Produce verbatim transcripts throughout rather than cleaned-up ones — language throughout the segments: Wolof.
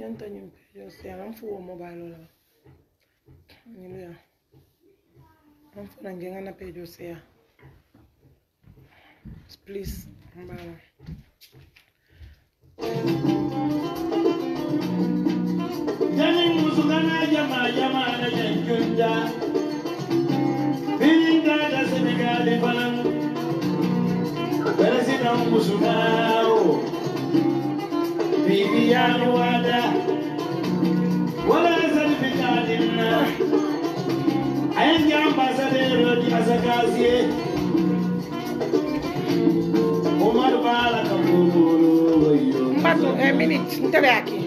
Enter new page. Say I'm for mobile. Yeah. I'm for getting a page. Say please. Jaling musukana jama jama na jenjunja. Bilinda da Senegal falam. President musukao. Bibiyan wada. Wala salfikadinna. Ayan ambassador di asakasie. Omar bala kabulu yo. Mbato a minute ntabe aqui.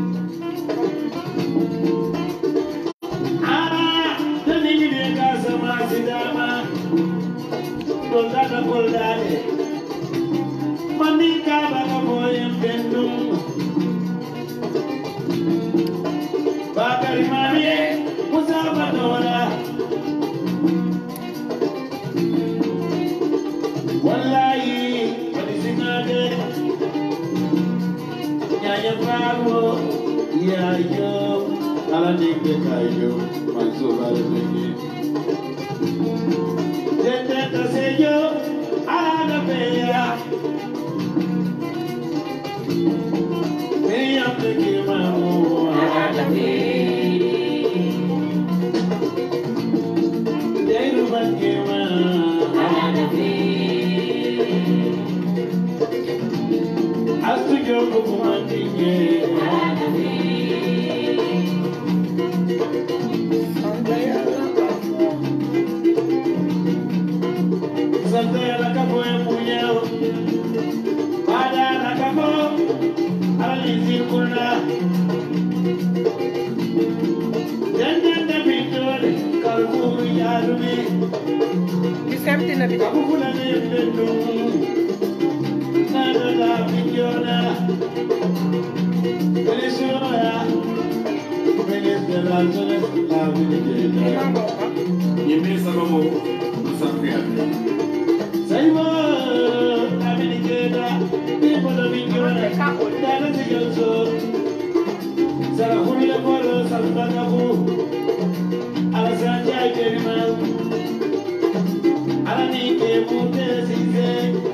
Ah, tani ni casa masidama. Dolda goldade. Manika baka boyem bendum. Bakari mane musaba dora. Wallahi padisinade. Nyanya bravo. Ya yo. Ala dingbe kayo. Mansoba dingbe. Tete taseyo. Ala da peya. Peya peke mamu. Ala da peya. Deru bakema. Ala da peya. Astu joko kumandinye. Ala da peya. Santaya la capo e puñao. Para la capo. Alizirkuna. Jendende pintor. Kalburu yarumi. Disemti na bitabu. Kabukula nembendu. Nada la pinyona. Pelisura. Pelis de la zona. La vilejeta. Yemi sababu. Musafia. Saibo, Aminikeda, people of India, Dana Tiganso, Sarahuli Polo, Salvanabu, Alasanja Kerimal, Alani Kemute Size,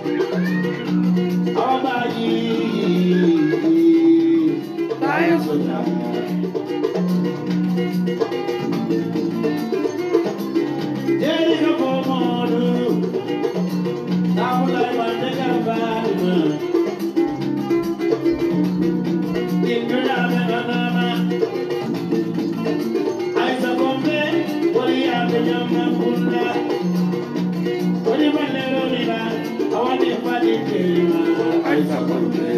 Abayi, Bayasota. Jericho Pomodu. Namulai mandega balma, inguna menama. Aisa kombe, wali ame nyama punda. Wali malero nila, awani padi kema. Aisa kombe.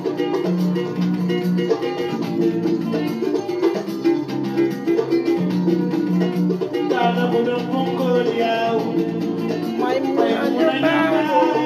Dada budong mungo liau. My mother.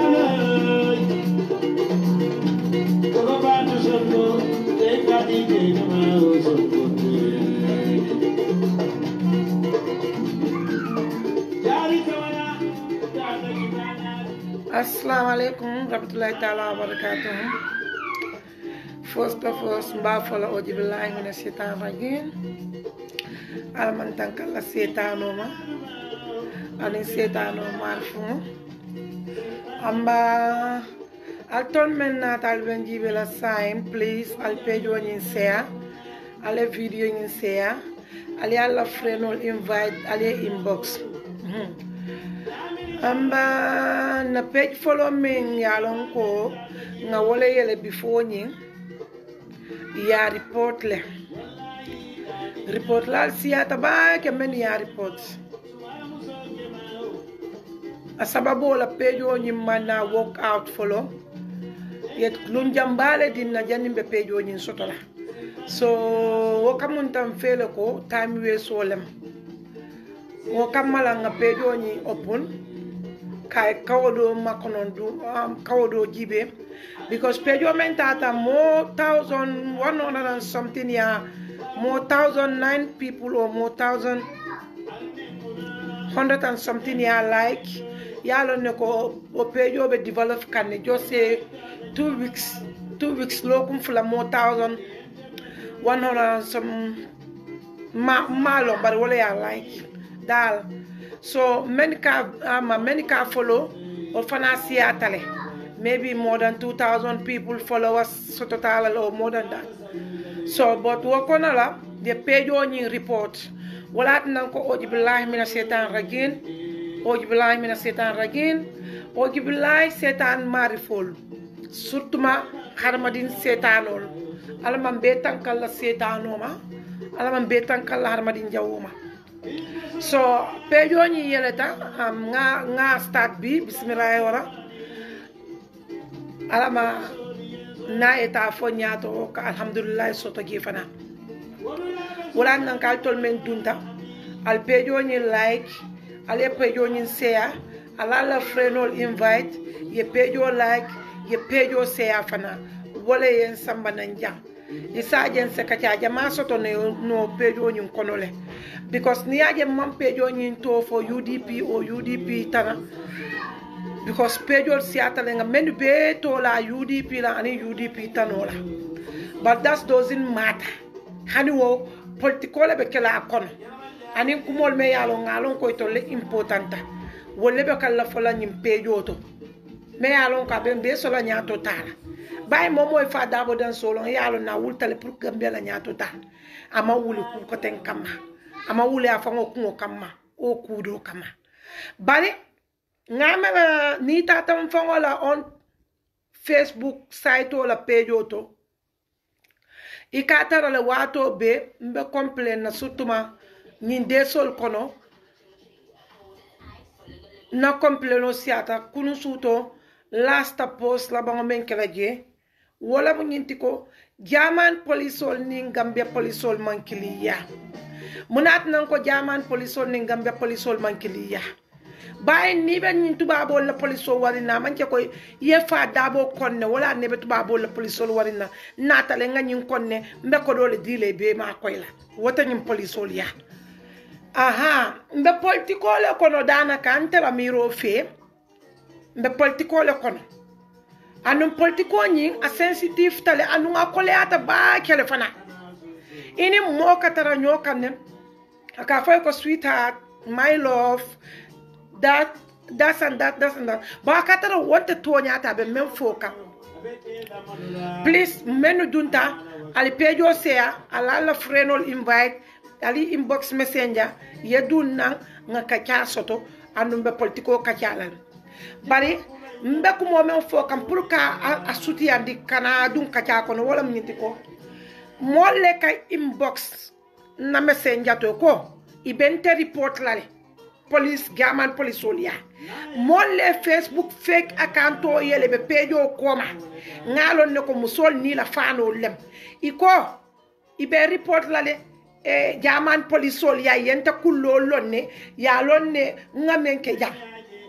Assalamu alaikum rahmatullahi ta'ala wa barakatuh. First of all, mba fola oji billahi mina shaitan rajim. Almantan kala setano ma. Ani setano marfu. Amba alton men natal benji bela sign please al page woni share. Ale video ni share. Ale alla friend invite ale inbox. Amba na page follow me yalon ko nga wole yele before ni ya report le report la siata ba ke men ya report asababo la page ni mana work out follow yet lunjambale din na janimbe page ni sotola so wo kamuntam fele ko time we solem wo kamala nga page ni open kai kawodo makonon du um, kawodo jibe because pejo mentata more thousand one hundred and something ya more thousand nine people or more thousand hundred and something ya like yalo ne ko o pejo be develop kan just say two weeks two weeks lokum fula more thousand one hundred some ma malo but wala ya like dal so many ka um, many ka follow or fana siatale maybe more than two thousand people follow us so total or more than that so but wakona la the page on report wala nan ko oji billahi mina setan ragin oji billahi mina setan ragin oji billahi setan marifol surtout ma harmadin setanol alaman betan kala setanoma alaman betan kala harmadin jawoma so page on yeleta um, nga nga start bi bismillah wara alama na eta fo nyato ka alhamdulillah soto gifana wala nan kal tol men dunta al pejo ni like ale pejo ni share ala la frenol invite ye pejo like ye pejo share fana wala yen samba nan jam isa jen se kacha jama soto ne no pejo ni konole because ni aje mam pejo ni to for U D P or U D P tana because pejo siata nga menu be to la U D P la ani U D P tanola but that doesn't matter hani wo political be kala kono ani kumol me yalo ngalon ko to le importanta wolle be kala fola nyim pejo to me yalo ka be be so la nyato tala bay momo e fa dabo dan solo yalo na wultale pour Gambia la nyato tala ama wuli ku ko ten kama ama wuli afa ngo kama o kudo kama bari ngamela ni tata mfongola on Facebook site la page oto ikatara le wato be mbe complain na sutuma nyin desol kono na complain o siata kunu suto last post la bango men kelaje wala mo nyintiko German polisol ni Gambia polisol mankiliya munat nan ko German polisol ni Gambia polisol mankiliya bay ni ben ni tubabo la police warina man ke koy ye fa dabo konne wala ne be tubabo la police warina natale nga nyin konne mbe ko dole dile be ma koy la wota nyim police ya aha mbe politiko le kono dana kan tera miro fe mbe politiko le kono anu politiko nyin a sensitive tale anu nga kole ata ba kele fana ini mo katara nyokan ne aka fay ko sweetheart my love that that's and that that's and that ba katara wonte tonya ta be men foka please menu dunta ali pejo sea ala la frenol invite ali inbox messenger yedunna nga kacha soto anu be politiko kachalan bari mbe ko mo men foka pour ka asuti andi kana dun kacha kono wala mnyitiko mo le kay inbox na messenger to ko ibente report lale police German police olia molle Facebook fake account o yele be pejo koma ngalon ne ko musol ni la fano lem iko ibe report lale e German police olia yenta kullo lonne ya lonne ngamen ke jam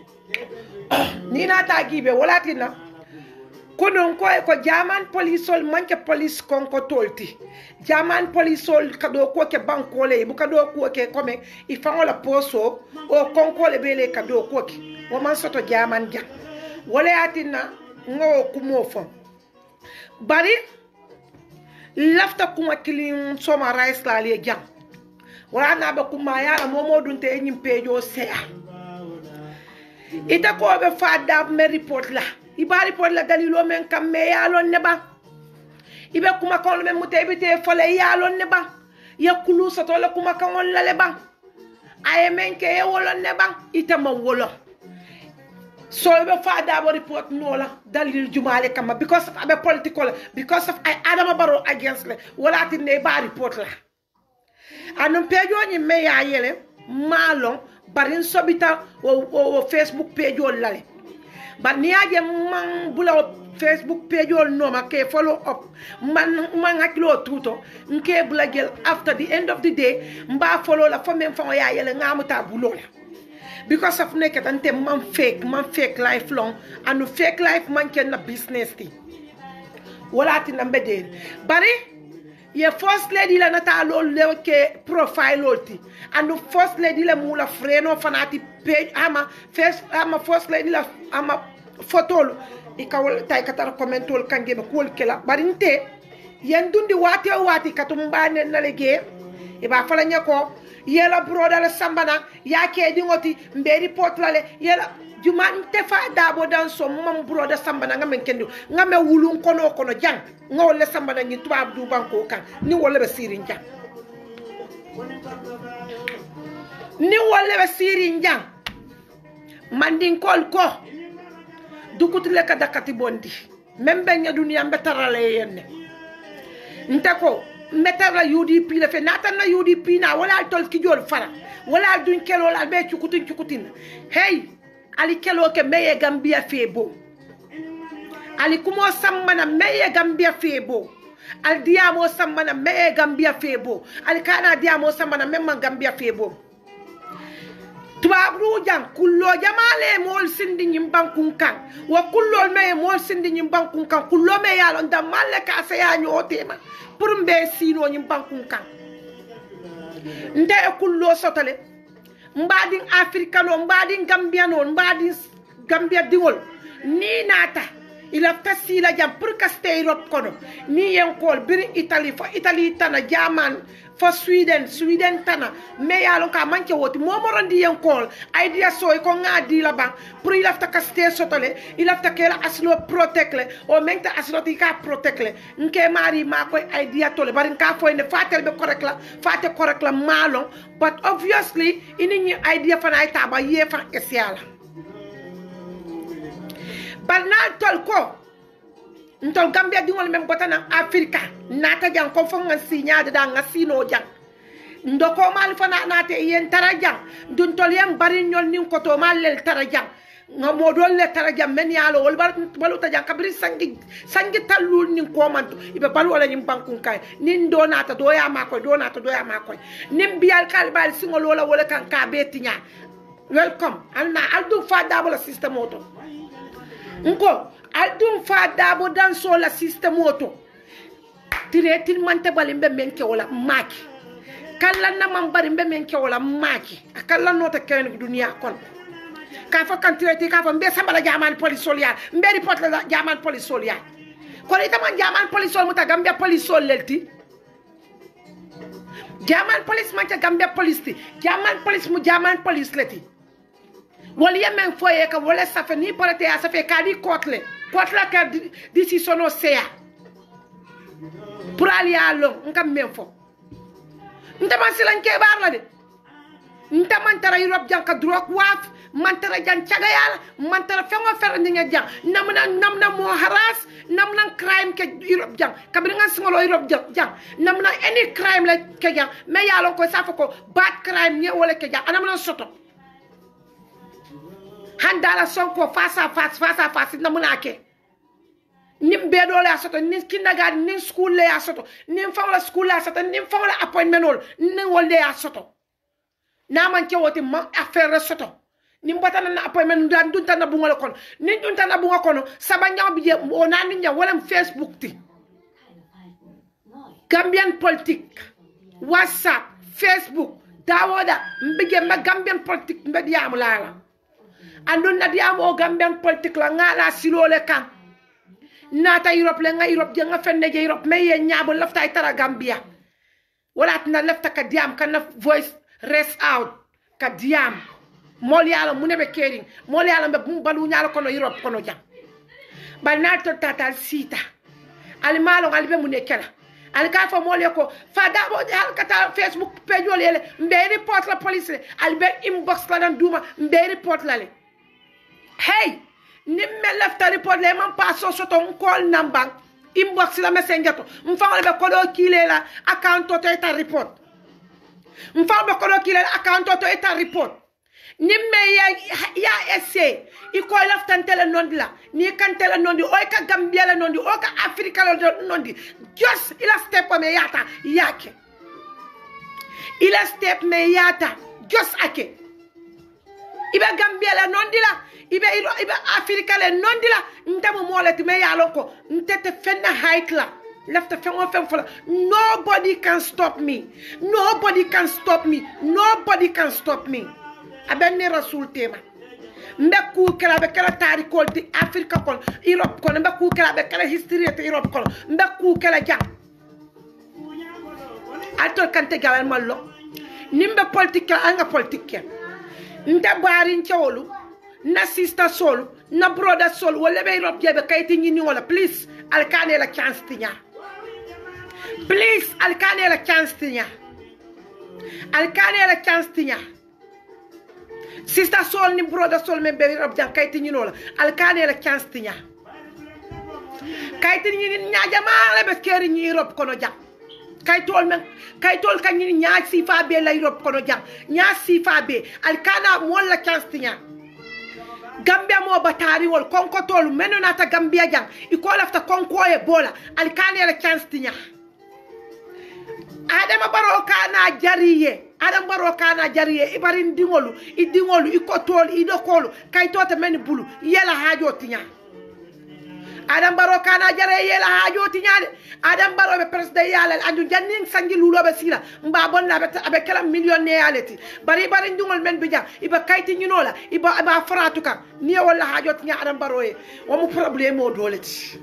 ni na tagibe wala tina konon ko ko German police ol manke police konko tolti German police ol kado ko ke bankole bu kado ko ke comme il fa la poso o konko le bele kado ko ke o man soto German ja wala atina ngo kumo fo bari lafta kuma kilin soma rice la le jam wala na ba kuma ya momo dun te nyim pejo sea ita ko be fa dab me report la ibari por la dalilo men kam me yalon ne ba ibe kuma kon men mutebite fole yalon ne ba yakulu soto la kuma kon la le ba ay men ke e wolon ne ba ita ma wolo so ibe fa dabo report no la dalil jumale kam because of abe political because of I adama baro against le wala tin ne ba report la anum pejo ni me ya yele malon barin sobita o, o, o Facebook page o lale but ni aje man bula Facebook page ol no ma ke follow up man man hakilo tuto nke bula gel after the end of the day mba follow la fo men fa ya yele ngamuta bulo la because of nekete ante man fake man fake life long and fake life man ken na business ti wala ti nambe de bari ye first lady la nata lol le ke profile loti and first lady la mula freno fanati page ama first ama first lady la ama photo ikawol tay katar commentol kange be kol kela barinte yendundi wati o wati katumbane nalege iba fala nyako yela broda la sambana yake dingoti mberi potlale yela juma nte fa dabo danso mam broda sambana ngamen kendo ngame wulun kono kono jang ngawle sambana ngi tubab du banko kan ni wala be sirin jang ni wala be sirin jang mandin kol ko dukutule ka dakati bondi membe nya dunia mbetarale yenne ntako metara U D P le fe nata na U D P na wala tol ki jol fara wala duñ kelo la be cukutin cukutin hey ali kelo ke meye Gambia febo ali kumo sammana meye Gambia febo al diamo sammana meye Gambia febo ali kana diamo sammana memma Gambia febo tubabru jang kullo jamale mol sindi nyim bankun kan wa kullo me mol sindi nyim bankun kan kullo me yalo ndam malle ka sa ya nyotema pour mbe sino nyim bankun kan nde kullo sotale mbadin africano mbadin gambiano mbadin gambia dingol ni nata ila tasila jam pour ka stay Europe kono ni yenkol bir Italy fa Italy tana jaman for Sweden Sweden tana me yalo ka manke woti momorondi yenkol idea so ko ngadi la ban pour ila ta ka stay sotale ila ta kela aslo protectle o menta aslo ti ka protectle nke mari ma koy idea tole barin ka foy ne fatel be correct la fatel correct la malon but obviously ini idea fana ay taba ye fa esiala barnal tol ko ntol Gambia dingol mem botana Afrika nata jang ko fo ngan signade da ngasino jang ndoko mal fana nate yen tarajang dun tol yam bari ñol nin ko to mal lel tarajang ngamo do le tarajang men yalo wol bar balu tajang kabri sangi sangi talul nin ko mantu ibe balu wala ñim bankun kay nin do nata do ya makoy do nata do ya makoy nim bial kalbal singol wala wala kan ka betinya welcome alna aldu fa dabula system auto nko aldum fa dabo danso la system auto tire tin mante bali mbe menke wala maki kala na man bari mbe menke wala maki akalla nota ken dunia kon ka fa kan tire ti ka fa mbe sambala jaman police solial mbe report la jaman police solial ko ita man jaman police sol muta Gambia police sol lelti jaman police man ta Gambia police ti jaman police mu jaman police leti wali yemen foye ka wala safe ni porate ya safe ka di kotle kotla ka disi sono sea pour ali allo ngam men fo ndama silan ke bar la de ndama tara Europe janka drok waf man tara jan caga yalla man tara fengo fer ni nga jang namna namna mo haras namna crime ke Europe jang kabri nga singolo Europe jang jang namna any crime la ke jang me yalla ko safa ko bad crime ni wala ke jang anamna soto handala sonko face à face face à face namuna ke nim bedo la soto nin kindergarten nin school la soto nin fawla school la soto nin fawla appointment ol nin wolde ya soto na man ke woti ma affaire soto nim batana na appointment dan dunta na bunga kon nin dunta na bunga kono sabanya bi o na nin ya wala Facebook ti Gambian politique WhatsApp Facebook dawoda mbige ma Gambian politique mbedi amulala andon na diam o Gambian politique la ngala silole kam nata Europe le nga Europe je nga fenne je Europe me ye ñaabo lafta ay tara Gambia wala na lafta ka diam kan na voice rest out ka diam mol yalla mu nebe kering mol yalla be bum balu ñala kono Europe kono jam bal na to tatal sita al malo ngal be mu ne kala al ka fa mol ko fa dabo al kata Facebook page wala ele mbe report la police al be inbox la dan duma mbe report la le hey nimme lefta report le man passo soto un call number inbox la messenger to mfa be kodo kile la account to eta report mfa be kodo kile la account to eta report nimme ya ya esse i ko lefta tele nondi la ni kan tele nondi o ka Gambia la nondi o ka Africa la nondi just ila step me yata yake ila step me yata just ake ibe Gambia la nondi la ibe iro ibe Africa le nondila ntamo molati me yalo ko ntete fenna height la left fengo fen fola nobody can stop me nobody can stop me nobody can stop me abenne rasul tema mbe ku kala be kala tari kolti Africa kon Europe kon mbe ku kala be kala history te Europe kon mbe ku kala jang Alto kante galal mallo. Nimbe politique anga politique. Nta bari nchawolu. Na sister solo. Na brother solo. Wale be Europe jebe kaiti nyini wala. Please. Alkane la chance tinya. Please. Alkane la chance tinya. Alkane la chance tinya. Sister soul ni brother soul me be Europe jang kaiti nyini wala. Alkane la chance tinya. Kaiti nyini nyaja maale be keri nyi Europe kono jang. Kaitol men kaitol kanyi nya sifa be la Europe kono jang. Nya sifa be. Alkana mola chance tinya. Gambia mo batari wol konko tolu menu nata Gambia jang iko lafta konko e bola alkane la chance tinya Adama baro kana jariye Adam baro kana jariye ibarin dingolu idingolu iko tolu idokolu kaitote meni bulu yela hajo tinya Adam baro kana jariye yela hajo tinya Adam baro be presde yala andu janning sangi lulo be sila mba bon la be abe kala millionnaire aleti bari bari dingol men be jang iba kayti nyinola iba iba faratu kan ni wala hajo tinya Adam baro e o mu problème o doleti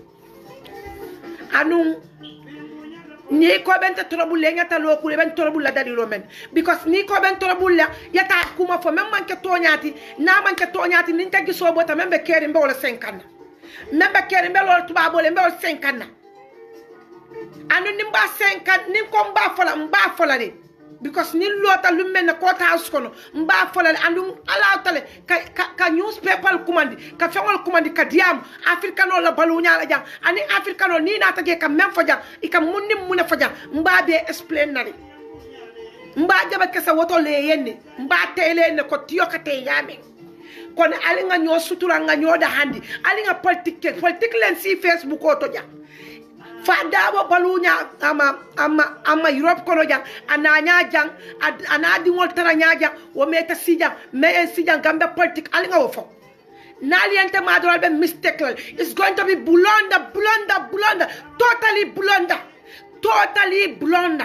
anu ni ko benta trouble ngata lo kule ben trouble la dali lo men because ni ko ben trouble la yata kuma fo men man ke toñati na man ke toñati nin tagi so bota men be keri mbe wala cinquante membe keri mbe lo tuba bole mbe wala cinquante anu nimba cinquante nin ko mba fola mba fola ni because ni lota lumen na kota house kono mba fola anu ala tale ka, ka, ka newspaper kumandi ka fengol kumandi ka diam africano la balunya la jang ani africano ni na tage ka mem fo jang ika munni muna fo jang mba be explain nari mba jaba kesa woto le yenne mba tele ne ko tiyo ka te yame kon ali nga nyo sutura nga nyo da handi ali nga politique politique len si Facebook o to jang Fadabo balunya ama ama ama Europe kono jang ananya jang anadi ngol taranya jang wo meta sijang me en sijang Gambia politique ali nga wo fo nali ente madral be mistake it's going to be blunder blunder blunder totally blunder totally blunder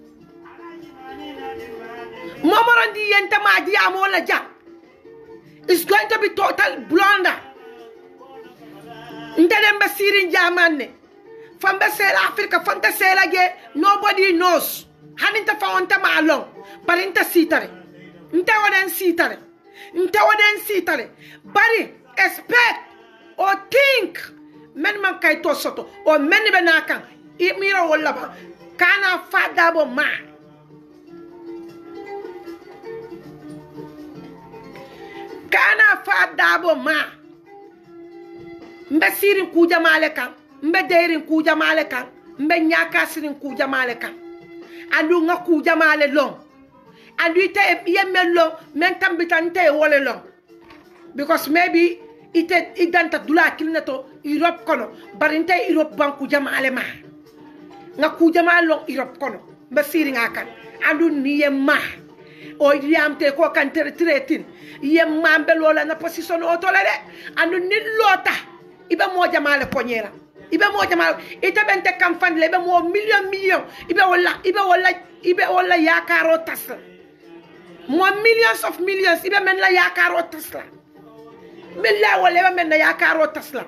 momorandi ente madi amola jang it's going to be total blunder ndembe sirin jamane Famba sela Africa fanta sela ge nobody knows haninta fawanta ma along barinta sitare nta waden sitare nta waden sitare bari expect or think men man kay to soto o men be nakan imiro wala ba kana fadabo ma kana fadabo ma mbe sirin ku jamale kan mbe derin ku jamale kan mbe nyaka sirin ku jamale kan andu nga ku jamale long andu ite yemme long men tambita nte wole long because maybe ite idanta dula kilneto Europe kono barinte Europe banku jamale ma nga ku jamale long Europe kono mbe sirin akan andu ni yemma o yamte ko kan tere tretin yemma mbe lola na position o tole de andu ni lota ibe mo jamale ko nyera ibe mo jamal ite bente campagne le be mo million million ibe wala ibe wala ibe wala yakaro tasla mo millions of millions ibe men la yakaro tasla billahi wala ibe men la yakaro tasla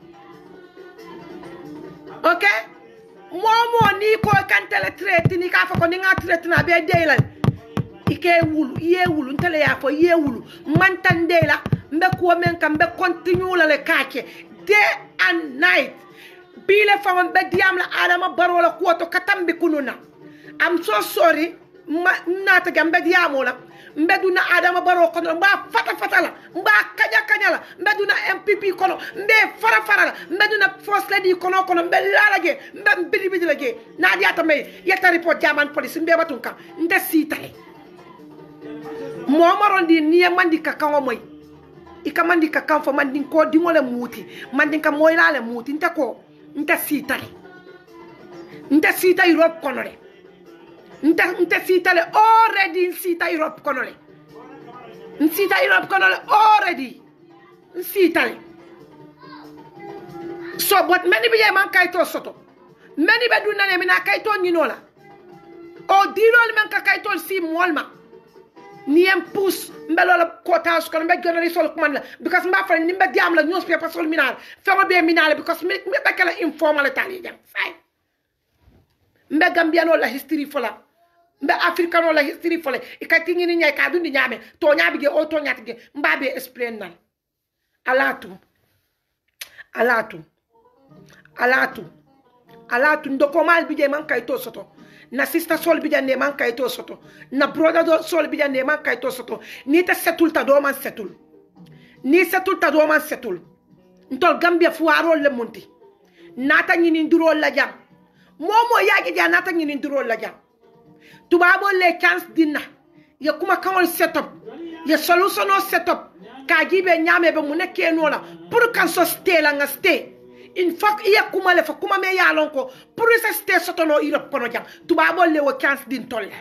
okay mo mo ni ko kantele traite ni ka fa ko ni nga traite na be deylan ike wulu ye wulu ntele ya fo ye wulu man tande la mbe ko men kam be continue la le kaake day and night Bile fawon be diam la Adama Barrow la kuoto katambi kununa. I'm so sorry. Ma nata gambe diamo la. Mbeduna Adama Barrow kono mba fata fata la. Mba kanya kanya la. Mbeduna M P P kono. Mbe fara fara la. Mbeduna First Lady kono kono. Mbe lala ge. Mbe mbili bidi la ge. Nadi ata me. Yeta report German police. Mbe batunka. Nde sitale. Momarondi niye mandi kakango moy. Ika mandi kakang fo mandi ko dingole muti. Mandi ka moy la le muti. Nte ko. Nta sitale nta sita Europe konole nta nta sitale already sita Europe konole sita Europe konole already sitale so but many be man kayto soto many be dunna ne mina kayto nyinola o dilol man ka kayto si molma ni em pousse mbelola kota ko mbe gënali sol ko man la because mba fa ni mbe diam la newspaper sol minal fama be minal because me be kala informal tali jam fay mbe Gambiano la history fola mbe Africano la history fola ikati ngini nyai ka dundi nyame to nyabige o to nyatige mbabe explain nan alatu alatu alatu alatu ndoko mal bije man kay to soto na sister sol bije ne man kay to soto na brother do sol bije ne man kay to soto ni ta setul ta do man setul ni setul ta do man setul ntol Gambia fu waro le monti nata nyini nduro la jam momo yaagi ja nata nyini nduro la jam tubabo le chance dinna ya kuma kawol setup ya solution no setup ka jibe nyame be mu nekke nola pour kan so stay la nga stay in fact iya kuma le fa kuma me ya lon ko pour sa stay sotono Europe kono jam tubabo le wo chance din tolla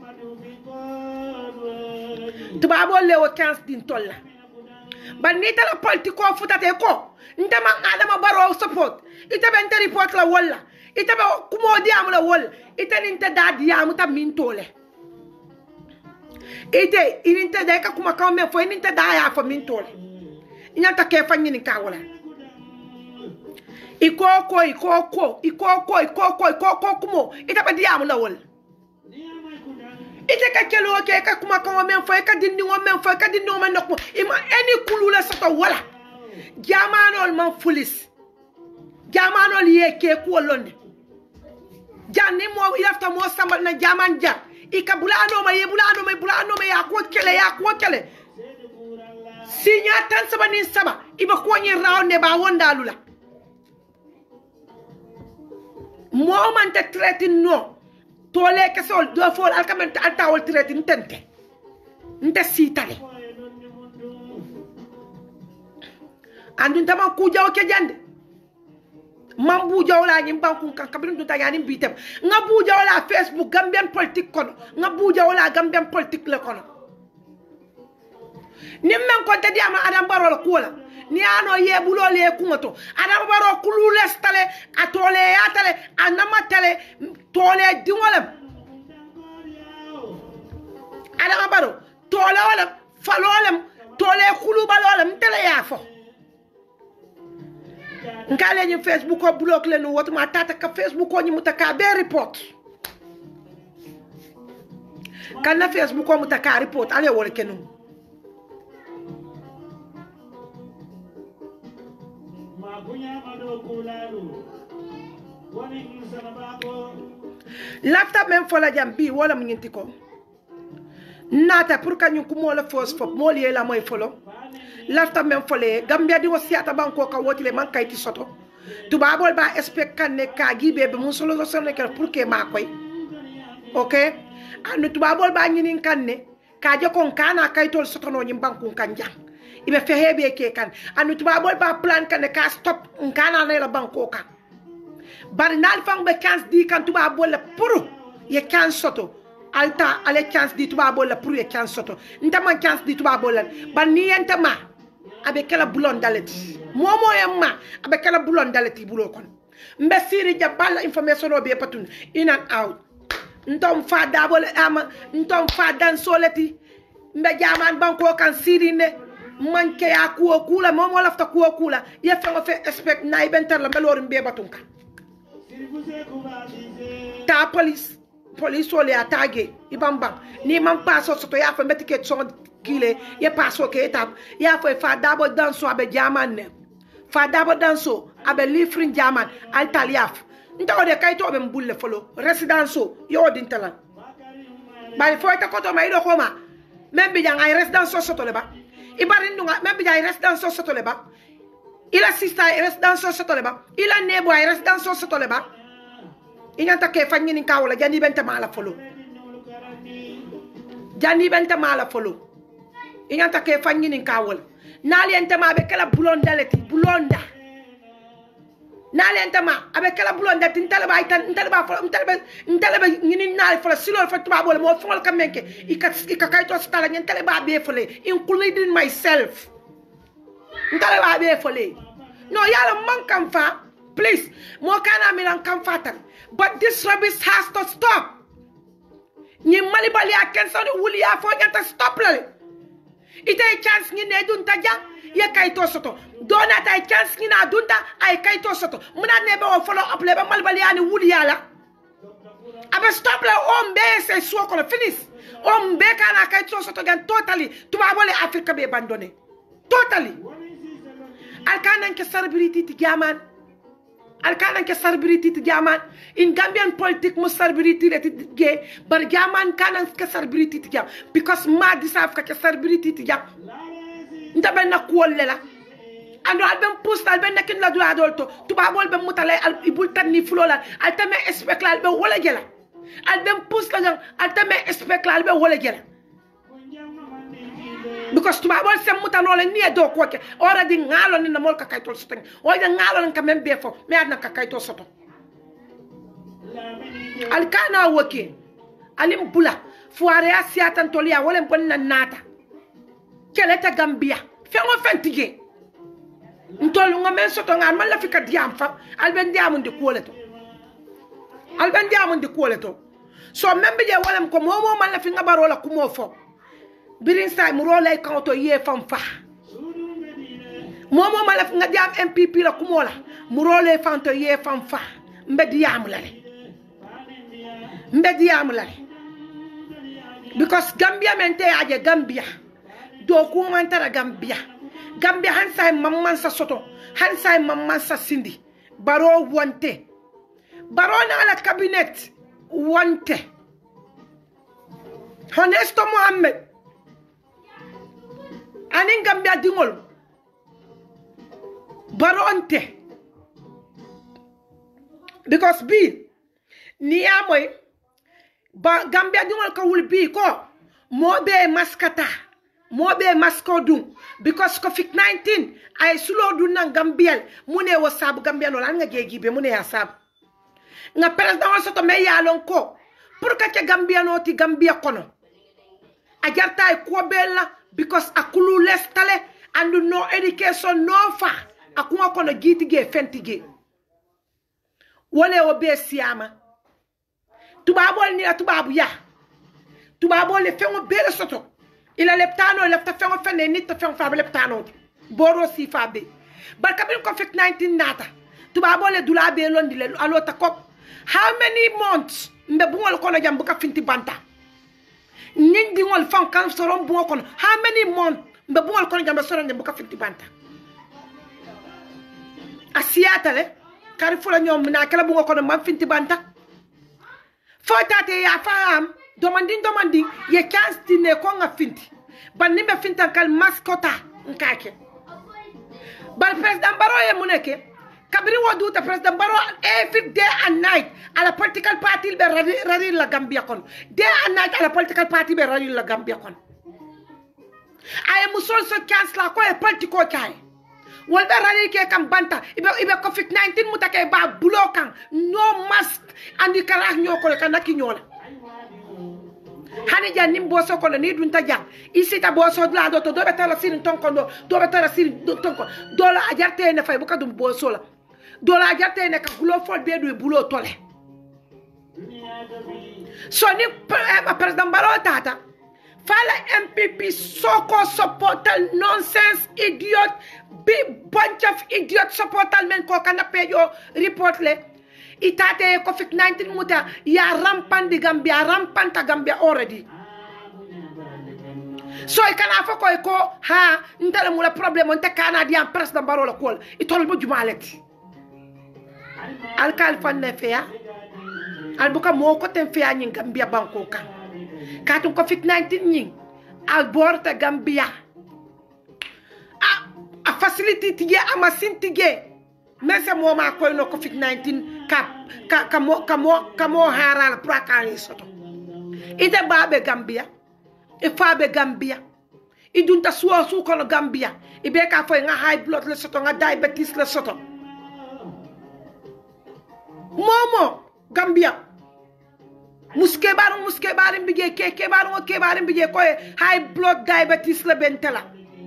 tubabo le wo chance din tolla ban ni tala politiko futate ko ndama adama baro support ite ben te report la wala ite be kumo diamu la wala ite ninte da diamu ta min tole ite ininte da ka kuma ka me fo ininte da ya fo min tole inyata ke fa nyini ka wala ikoko ikoko ikoko ikoko ikoko kumo ite be diamu la wala ite ka kelo ke ka kuma ka me fo ka dindi wo me fo ka dindi wo me nokko ima eni kulula soto wala jamanol man fulis jamanol ye ke ko londe janni mo yafta mo sambal na jaman ja ika bulano ma ye bulano ma bulano ma ya ko kele ya ko kele sinya tan sabani saba iba ko nyi rawne ba wonda lula mo man te traité no tole ke sol do fol alkamen ta tawol traité ntente nte sitale andun tama ku jaw ke jande man bu jaw la nyim banku kan kabrin du tayani bitem nga bu jaw la Facebook Gambian politique kono nga bu jaw la Gambian politique le kono nim men ko tadi ama adam barol ko la ni ano ye bulo le kumato adam baro kulu lestale atole yatale anama tale tole dingolam adam baro tole wala falolam tole kulu balolam tele yafo ngale ñu Facebook ko block le no wotuma tata ka Facebook ko ñu mutaka be report kan na Facebook ko mutaka report ale wol kenu ma bunya ma do kulalu woni insana bako lafta même fola jambi wala mu ñinti ko nata pour ka ñu ko mo la fos fop mo lié la moy folo lafta men fole Gambia di wasiata banko ka wotile man kayti soto tubabol ba expect kan ne ka gibe be mun solo so ne pour que ma koy okay anu tubabol ba nyinin kan ne ka je kon kana kaytol soto no nyim banko kan jang ibe fehebe ke kan anu tubabol ba plan kan ne ka stop kana ne la banko kan bar nal fang be chance di kan tubabol la pour ye kan soto alta ale chance di tubabol la pour ye kan soto ndama chance di tubabol la ban ni entama abe kala bulon daleti momo yamma abe kala bulon daleti bulo kon mbe siri jaballa information obe patun in and out ntom fa dabole ama ntom fa dan soleti mbe jaman banko kan siri ne manke ya kuo kula momo lafta kuo kula ye fa fe expect nay benter la belor mbe batun ka ta police police ole atage ibamba ni man paso soto ya fa metike so kile ye paso ke etap ya fo Fatoumata Danso abe jaman ne Fatoumata Danso abe lifrin jaman altaliaf nta ode kayto be mbulle folo residenso yo dintala bari fo ta koto may do xoma membe jang ay residenso soto le ba ibari ndunga membe jang ay residenso soto le ba ila sista ay residenso soto le ba ila nebo ay residenso soto le ba inyanta ke fanyi ni kawla jani benta mala folo jani benta mala folo inyanta ke fanyi ni kawla nali entama be kala bulonda leti bulonda nali entama abe kala bulonda tintale ba itan intale ba folo intale ba intale ba nyini nali folo silo fa tuba bole mo fol kamenke ikat ikakaito stala nyantale ba be fole including myself intale ba be fole no yala man kam fa please mo kana mi nan kam fatan but this rubbish has to stop ni mali bali akenso ni wuli ya fo nyanta stop la ite chance ni ne dunta jang ye kayto soto dona tay chance ni na dunta ay kayto soto muna ne be o follow up le be mal bali ani wuli yala Abe stop le ombe se so ko finish. Ombe kana kay to soto gan totally tuba bole Africa be abandonné. Totally. Alkanan ke celebrity ti jaman. Alkanan ke celebrity ti jaman. In Gambian politics mo celebrity le ti ge bar jaman kanan ke celebrity ti jam because ma disaf ka ke celebrity ti jam. Ndabe na kuolle la. Ando albem post albem nakin la do adolto tuba bol be mutale al ibul tan ni fulola altame expect la albe wala gela. Albem post la jang altame expect la albe wala gela. Because to my boy sem mutano le nie do ko ke already ngalo ni na mol ka kaytol soto o ya ngalo ka men be fo me adna ka kaytol soto al kana woke alim bula fuare asiatan tolia wala bon na nata keleta Gambia fe ngo fentige ntol ngo men soto ngal man la fika diam fa al ben diam ndi koleto al ben diam ndi koleto so membe je wala ko momo man la fi ngabarola kumo fo birin say mu rolay kanto ye fam fa momo malaf nga diam M P P la kumola mu rolay fanto ye fam fa mbedi yam la mbedi yam la because Gambia mente aje Gambia do ku man tara Gambia Gambia han say mamman sa soto han say mamman sa sindi baro wonte baro na la cabinet wonte honesto Mohammed anin Gambia dingol baronte because bi ni amoy ba Gambia dingol ka wul bi ko mo be maskata mo be maskodum because covid nineteen ay sulo du nan Gambia mune wo sabu Gambia no lan nga geegi be mune ya sab nga president soto me yalon ko pour ka ke Gambia no ti Gambia kono ajarta ay ko bella because akulu lestale and no education no fa akuma kono gitige fentige wole obe siama tubabol ni tubabu ya tubabol le fengo bele soto ila leptano lefta fengo fenne nit fengo fa leptano boro si fa be barka bin covid nineteen nata tubabol le dula be londi le alota kop how many months mbe bungol kono jambu ka finti banta ning dingol fan kan soron bu kono how many months mbe bungol kono jambe soron de buka finti banta asiata le kari fula ñom na kala bu kono man finti banta fotate ya fam domanding domanding ye chance dine ko nga finti ban nimbe fintan kal maskota nkake bal president baro ye muneke kabiri wadu ta president baro every day and night ala political party be radi, radi la Gambia kon day and night ala political party be radi la Gambia kon ay musol so chance la ko e politico kay wol be radi ke kam banta ibe ibe covid nineteen mutake ba blokan no mask andi kala ñoko ka nakki ñola hani jannim boso ko ni dun ta jang isita boso la do to do be tala sirin ton ko do do be tala sirin ton ko do la ajarte ne fay bu ka dum boso la do la ajarte ne ka gulo fol be do bulo tole so ni president Barrow tata fala M P P soko supportal nonsense idiot big bunch of idiot supportal men ko kana pejo report le itate covid nineteen muta ya rampandi Gambia rampanta Gambia already so ikana fako ko ha ndala mula problem on te Canadian president Barrow la kol itol bu jumaleti alkal fanne feya albuka moko ten feya nyi Gambia banko kan katum covid nineteen nyi alborta Gambia a, a facility tige ama sintige mese mo ma koy no covid nineteen kap ka kamo kamo kamo haral prakani soto ite babe Gambia e fabe Gambia idunta suwa su kono Gambia ibe ka fo nga high blood le soto nga diabetes le soto momo Gambia muske baru muske baru bije ke ke baru ke baru bije ko high blood diabetes le bentela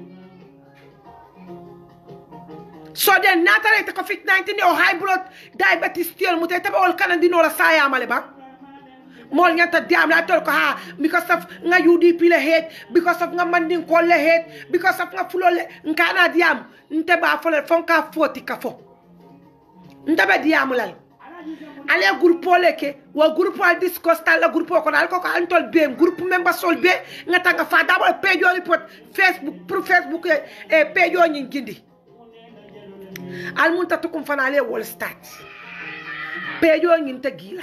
so then natale te covid nineteen o high blood diabetes tiel mutay tabe ol kanandino la saya male ba mol nyata diam la tol ko ha because of nga U D P le head because of nga manding ko le head because of nga fulo le nkana diam nte ba fole fonka foti ka fo ntabe diam lal ale groupe leke wo groupe al discuss tal la groupe ko dal ko ko antol be groupe member sol be ngata nga fa dabo page yo report Facebook pour Facebook e page yo nyi gindi al munta to kum fanale wol start page yo nyi te gila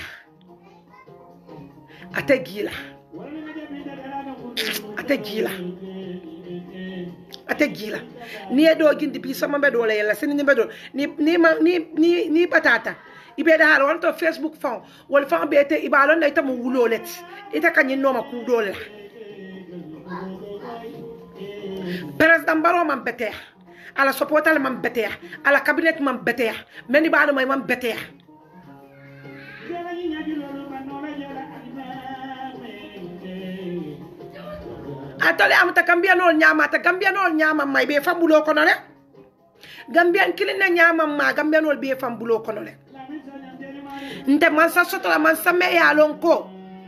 ate gila ate gila ate gila ni do gindi bi sama be do la yalla sen ni be do ni ni ni ni ni patata ibe da hal wonto Facebook fon wol fon be te ibalon day tam wulolet ita kanyi no ma ku dol la president Barrow man betea ala supportal man betea ala cabinet man betea meni baado may man betea atole am ta Gambia no nyama ta Gambia no nyama may be fambulo kono le Gambian kilina nyama ma Gambia no be fambulo kono le nte man sa soto la man sa me ya lon ko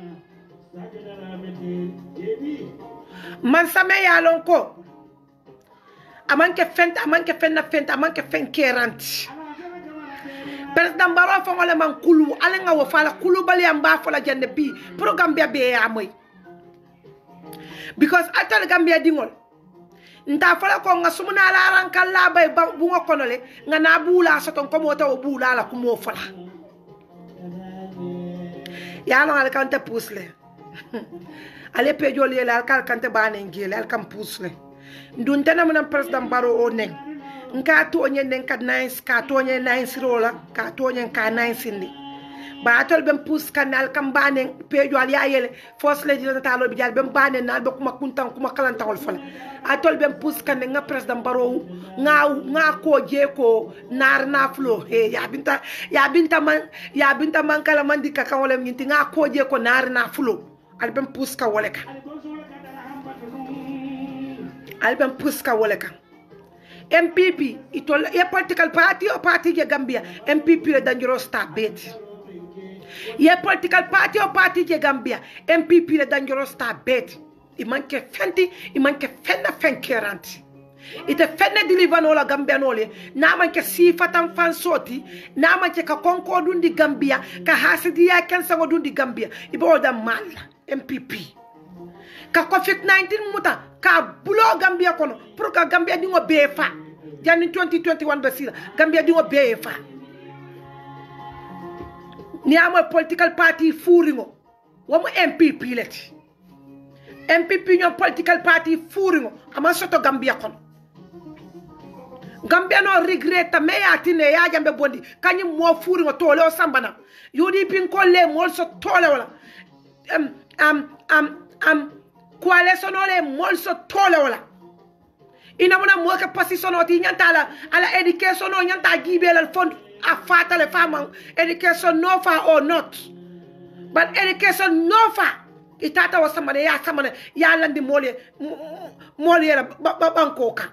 man sa me ya lon ko amanke fenta amanke fenna fenta amanke fen keranti president Barrow fo ngole man kulu ale nga wo fala kulu bali amba fo la jende bi pro Gambia be ya moy because atal Gambia dingol nta fala ko nga sumuna la ran kala bay bu ngo konole nga na bula soton ko mo taw bula la ko mo fala ya no al kante pusle ale pejo le al kal kante bane ngele al kam pusle ndun tana mun president Barrow o nen nka to nyen nen ka nice ka to nyen nice rola ka to nyen ka nice ndi ba tol bem pus kanal kam bane pejo al ya yele force le di talo bi jal bem bane nal be kuma kuntan kuma kalanta wol fala atol bem pus kan nga president Barrow nga nga ko je ko nar na flo he ya binta ya binta man ya binta man kala man di ka kan wala nginti nga ko je ko nar na flo al bem pus ka wala ka al bem pus ka wala ka M P P itol e political party o party je Gambia M P P le dangerous star bet ye political party o party je Gambia M P P le dangerous star bet i manke fenti i manke fenna fenkeranti ite fenne deliver no la Gambia no le na manke sifatan fan soti na manke ka konko dundi Gambia ka hasidi ya kensa ngo dundi Gambia ibo da mal M P P ka covid nineteen muta ka bulo Gambia kono pour ka Gambia dingo befa jani twenty twenty-one basira Gambia dingo befa ni amo political party furingo wamo M P P leti M P P ñom political party furingo ama soto Gambia kono Gambia no regreta me atine ya jambe bondi kanyi mo furingo tole o sambana U D P ko le mo so tole wala am am am am coalition ole mo so tole wala ina mona mo ke position oti nyanta ala ala education no nyanta gibelal fond a fatale fama education no fa or not but education no fa itata wa samane ya samane ya landi mole mole ya banko ka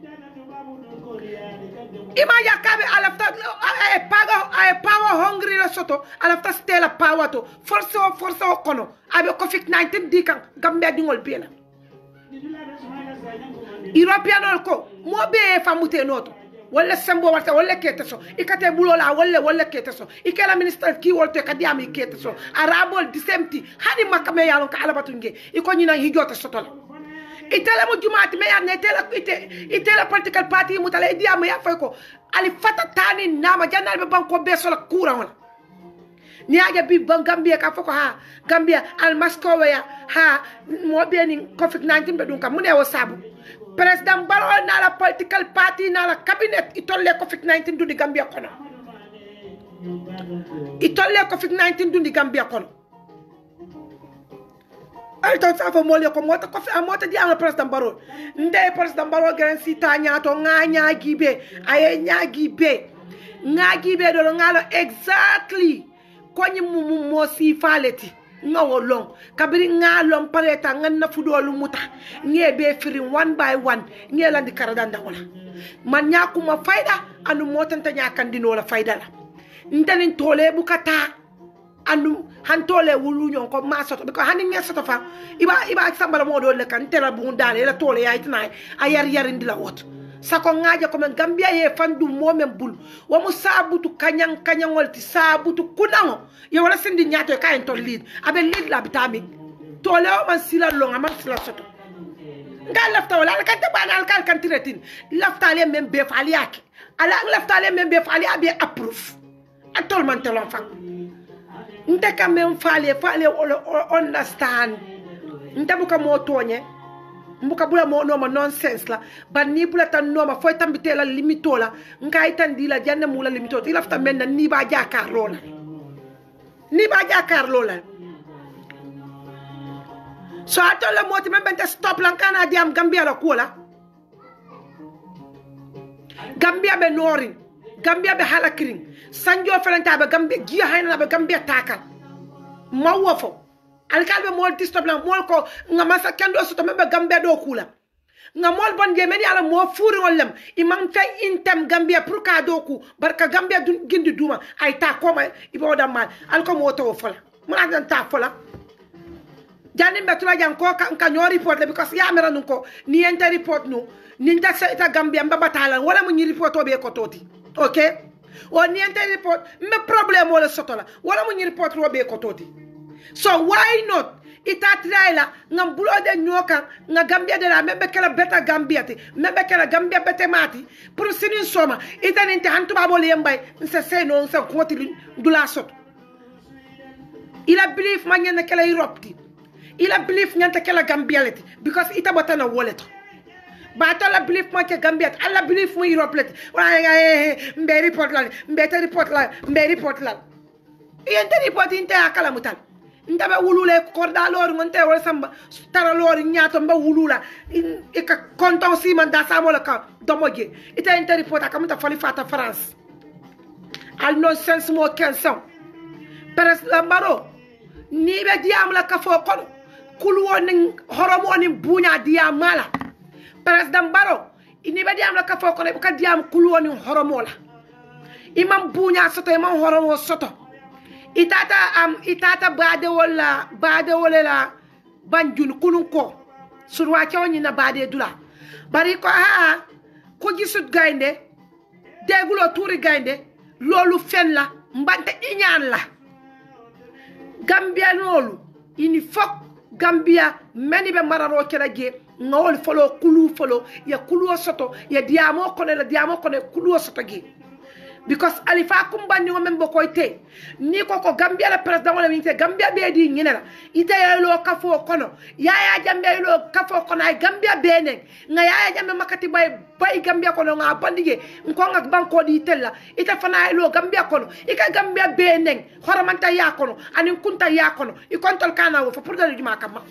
ima ya kabe alafta ay paga ay power hungry la soto alafta stela power to force force kono abe covid nineteen dikan Gambia dingol bela European ko mo be famute noto wala sembo warta wala keteso ikate bulola wala wala keteso ikela minister ki wolte kadiami keteso arabol disemti hani makame yalon ka alabatu nge iko nyina hijota sotola itela mo jumaati me yam ne tela ite itela political party mutala idiam ya fay ko ali fata tani nama janal be banko be sola kura wala ni aja bi ban Gambia ka foko ha Gambia al maskowe ya ha mo be ni covid nineteen be dun ka mune wo sabu president Barrow na la political party na la cabinet itolle covid nineteen du di Gambia kono itolle covid nineteen du di Gambia kono ay to sa fo mole ko mota ko fi amota di am president Barrow nde president Barrow gran sita nyaato nga nyaagi be ay nyaagi be nyaagi be do ngalo exactly ko nyi mum mo si faleti ngawo long kabiri ngalom pareta nganna fudolu muta ngebe firin one by one ngelandi karadanda wala man nyakuma fayda anu motanta nyakandino la fayda la ntanin tole bukata anu han tole wulu nyon ko masoto ko hanin ngesoto fa iba iba sambala modo le kan tela bu ndale la tole ya itna ayar yarindi la wot sako ngaje ko men Gambia ye fandu momen bul wa mu sabutu kanyang kanyangol ti sabutu kunango ye wala sindi nyato ka en to lead abe lead la bitami to le o man sila longa man sila soto ngal lafta wala kan te banal kan kan tiretin lafta le men be fali yake ala lafta le men be fali abi approve atol man telon fak nte kam men fali fali understand nte buka mo tonye mbuka bula mo no ma nonsense la ban ni bula tan no ma foy tambite la limito la ngai tan di la janne mula limito ti lafta men na ni ba jakar lola ni ba jakar lola so atola moti men bente stop lan kana diam Gambia la kola Gambia be norin Gambia be halakring sanjo felanta be Gambia giya hayna be Gambia takal mawofo alkalbe mol tistop la mol ko nga masa kendo soto membe Gambia do kula nga mol bon je meni ala mo furi wollem imam tay intem Gambia pour ka do ku barka Gambia dun gindi duma ay ta ko ma ibo da mal alko mo to fola mala dan ta fola jani betula jan ko ka ka nyori report le because ya mera nun ko ni enter report nu ni ta ta Gambia mbaba tala wala mo ni report obe ko toti okay o ni enter report me problem wala soto la wala mo ni report obe ko toti. So why not? Ita traila ngam bulo de nyoka nga Gambia de la membe kala beta Gambia ti membe kala Gambia bete mati pour sinin soma ita ninte hantu babole yambay nse se no nse koti dula sot ila believe manyana kala Europe ti ila believe nyanta kala Gambia leti because ita botana wallet ba to la believe mo ke Gambia alla believe mo Europe leti wala mbe report la mbe te report la mbe report la yente report inte akala mutal ndabe wulule korda lor ngonte wala samba tara lor nyaato mba wulula e ka konton si man da samola ka domoje ita inter report akamta fali fata France al nonsense mo kenson pres lambaro ni be diam la ka fo kono kulu woni horomo ni bunya diam mala president baro ni be diam la ka fo kono ka diam kulu woni horomo la imam bunya soto imam horomo soto itata am itata bade wala bade wala la banjul kunun ko surwa chawni na bade dula bari ko ha ko gisut gaynde degulo turi gaynde lolu fen la mbante iñan la Gambia lolu ini fok Gambia meni be mararo keraje ngol folo kulu folo ya kulu soto ya diamo ko la diamo ko kulu soto gi because alifa kumbani ngomen bokoyte ni ko ko Gambia la president wala minte Gambia be di nyinela ite yelo kafo kono yaya jambe yelo kafo kono ay Gambia benen nga yaya jambe makati bay bay Gambia kono nga bandige ko nga banko di tella ite fana yelo Gambia kono ika Gambia benen horamanta ya kono anin kunta ya kono i kontol kana wo fo pour dal juma kam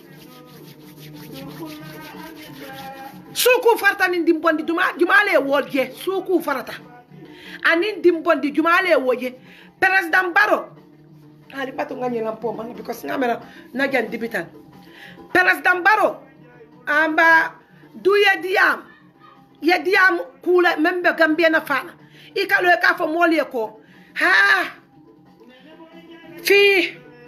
suku farta ni dimbondi juma juma le wolje suku farata anin dimbondi jumale woje president baro ali patu ngani lampo man because ngamera na jan dibitan president baro amba duye diam ye diam kula membe Gambia na fana ikalo e ka fo moli ko ha fi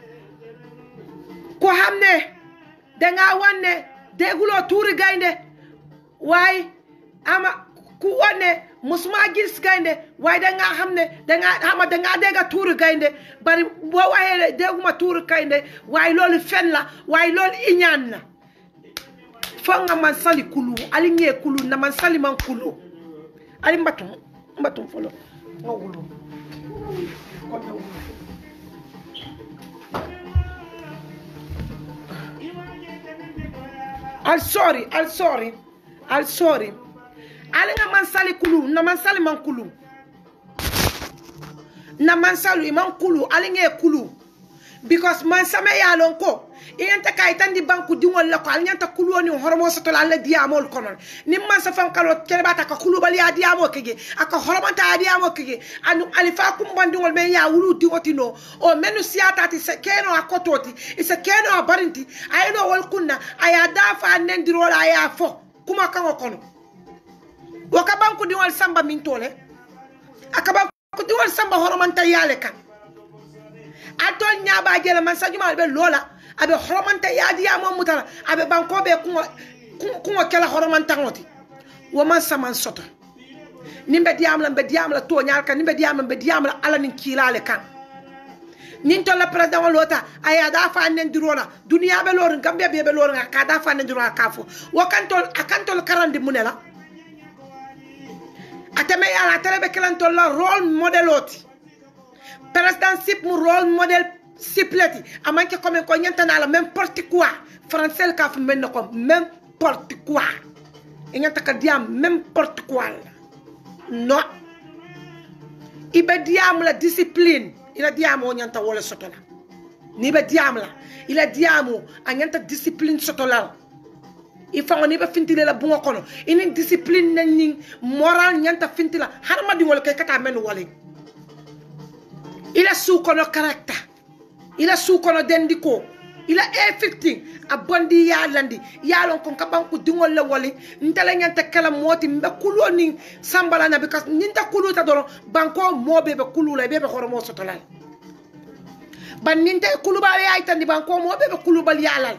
ko hamne de nga wanne de gulo turi gaynde way ama ku wanne musuma gis gaynde way da nga xamne da nga xama da nga dega tour gaynde bari bo waye deguma tour gaynde way lolu fen la way lolu iñan na fo nga man sali kulu ali nge kulu na man sali man kulu ali mbatum mbatum folo ngulu ko na al sorry al sorry al sorry alinga mansali kulu na mansali man kulu na mansalu man kulu alinga kulu because mansame ya lonko iyanta kaytandi banku dingol la ko alinyanta kulu woni hormo soto la la diamol konon nim man sa fan kalo kelbata ka kulu bali ya diamo kege aka hormanta ya diamo kege anu alifa kum bandingol men ya wulu diotino o menu siata ti se keno akototi ise keno abarinti ayno wol kunna aya dafa nendirola aya fo kuma kan kono waka banku diwal samba min tole akaba ko diwal samba horomanta yale kan atol nyaba jela man sajuma be lola abe horomanta yadi ya mo mutala abe banko be ko ko kala horomanta ngoti wo man saman soto nimbe diamla be diamla to nyal kan nimbe diamla be diamla ala nin kilale kan nin to la president lota aya da fa nen dirona dunia be lor Gambia be be lor ka da fa nen dirona kafo wakantol akantol karandi munela atame ala terebe kelantol la role modeloti president sip mu role model sipleti amanke comme ko nyantana la n'importe quoi français ka fu men ko n'importe quoi e nyanta ka diam n'importe quoi no ibe diam la discipline ila diamo nyanta wala sotola ni be diam la ila diamo a nyanta discipline sotola ifa ni be fintile la bungo kono ini discipline nan moral nyanta fintila harma di wala kay kata men wala ila su kono character ila su kono dendiko ila everything a bondi ya landi ya lon kon kaban ku dingol la wali ntala nyanta kala moti mbe kulo ni sambala na because ninta kulo ta doro banko mobe be kulo la be be horomo sotolal ban ninta kulo ba ya itandi banko mobe be kulo bal yalal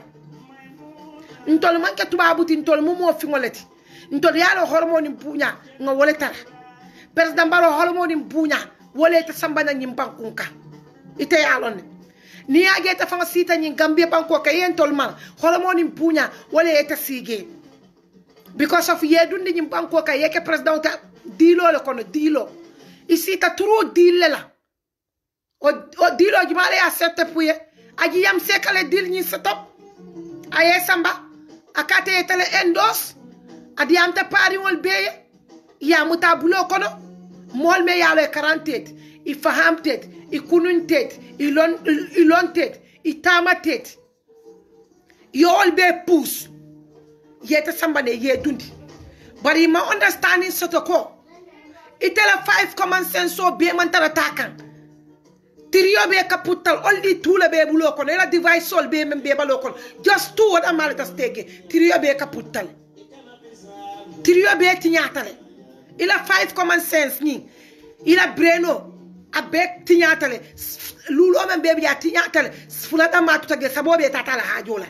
ntol manke tubabuti ntol mo mo fingoleti ntol yalo horomo ni bunya nga wole tara president baro horomo ni bunya wole ta sambana nyim bankunka ite yalon ni age ta fanga sita nyi Gambia banko ka yentol man holomo ni punya wala eta sige because of yedundi nyi banko ka yeke president ta dilo le kono dilo isita turu dilela o o dilo jumale ya sette puye aji yam sekale dil nyi stop aye samba akate tele endos adi am ta pari wol beye ya mutabulo kono mol me ya le quarante i fahamtet i kununtet i lon i lontet i tamatet yol be pus yeta sambane ye dundi but i ma understanding sotoko itela five common sense so be man tara takan tiriyo be kaputal oldi tula be bulo kono ela device sol be men be balo kono just two what amal ta stege tiriyo be kaputal tiriyo be tinyatale ila five common sense ni ila breno abek tinyatale lulo men bebi ya tinyatale fulata matuta ge sabobe tatala hajola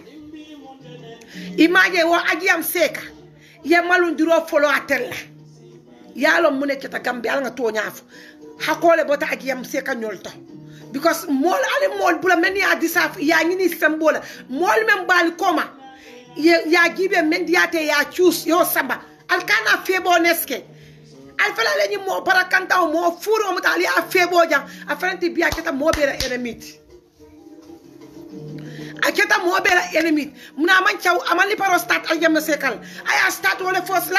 imaje wo agiyam seka ye malundiro folo atella yalo mune keta Gambia nga to nyaafu hakole bota agiyam seka nyolto because mol ale mol bula men ya disaf ya ngini sembola mol men bal koma ya gibe men diate ya choose yo samba alkana febo neske alfala lenyi mo barakanta mo furo mo tali a febo jang afranti biya keta mo bera enemy aketa mo bera enemy muna man chaw amali paro start al jam sekal aya start wala fosla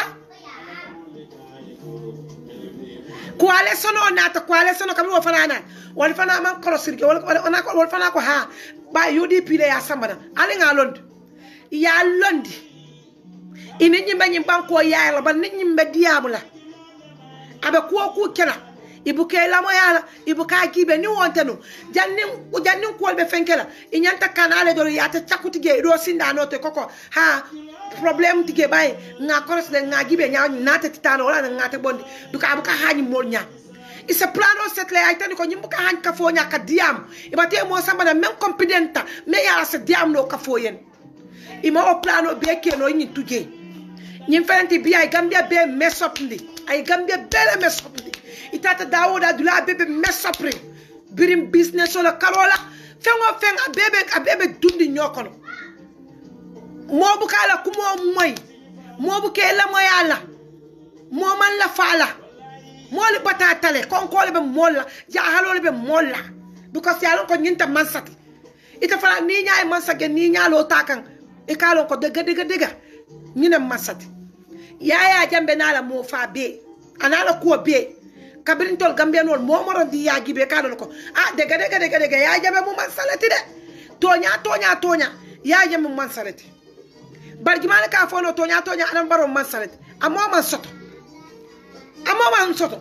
ko ale sono nata ko ale sono kam wo fanana wal fana man korosirke wal ona ko wal fana ko ha ba U D P le ya sambana ale nga lond ya londi ine nyimba nyimba ko ya la ban nyimba diabula abe ko ku kena ibuke la moyala ibuka gibe ni wontano jannin ko jannin ko be fenkela inyanta kanale do yata chakuti ge do sinda no te koko ha problem tige bay nga koros de nga gibe nya nata titano wala ngata bondi duka abuka hani molnya isa plano setle ay tan ko nyimbuka han ka fo nya ka diam ibate mo samba na men competenta me yala se diam no ka fo yen ima o plano be ke no nyi tuje nyim fenti bi ay Gambia be mesopli ay Gambia bele mesopli itata dawoda dula bebe mesopri birim business wala karola fengo fenga bebe abebe dundi nyokono mo bu kala ku mo moy mo bu ke la moyala mo man la fala mo li batatale kon ko le be molla ja halole be molla because yalon ko nyinta mansati ita fala ni nyaay mansage ni nyaalo takan e kalon ko dega dega dega nyina mansati yaya jambe nala mo fa be anala ko be kabirin tol Gambia nol mo moro di ya gibe kalon ko ah dega dega dega dega ya jambe mo mansalati de tonya tonya tonya ya jambe mo mansalati bargi mala ka fono tonya tonya anan baro mansalati amo man soto amo man soto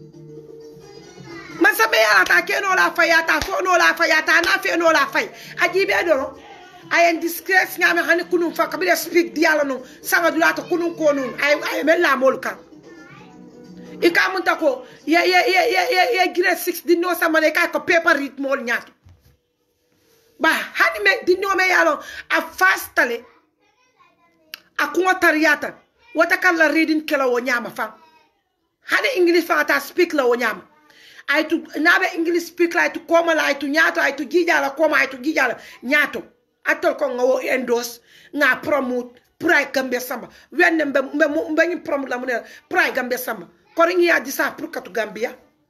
man sabe ya ta ke no la fayata fo no la fayata na fe no la fay ajibe do ay disgrace ngame hani kunum fa kabile speak diala no sanga dulata kunum ko non ay ay mel la molka ika munta ko ya ya ya ya ya grade six di no sama ne ka ko paper rit mol nyato ba hani me di no me yalo a fastale a ko tariyata wata kala reading kala wo nyama fa hade English fa ta speak la wonyam ay tu nabe English speak la to koma la ay tu nyato ay tu jijala koma ay tu jijala nyato atol ko ngawo endos nga promote pray Gambia samba wenne mbe mbe ngi promote la munel pray Gambia samba ko ringi ya disa pour katu Gambia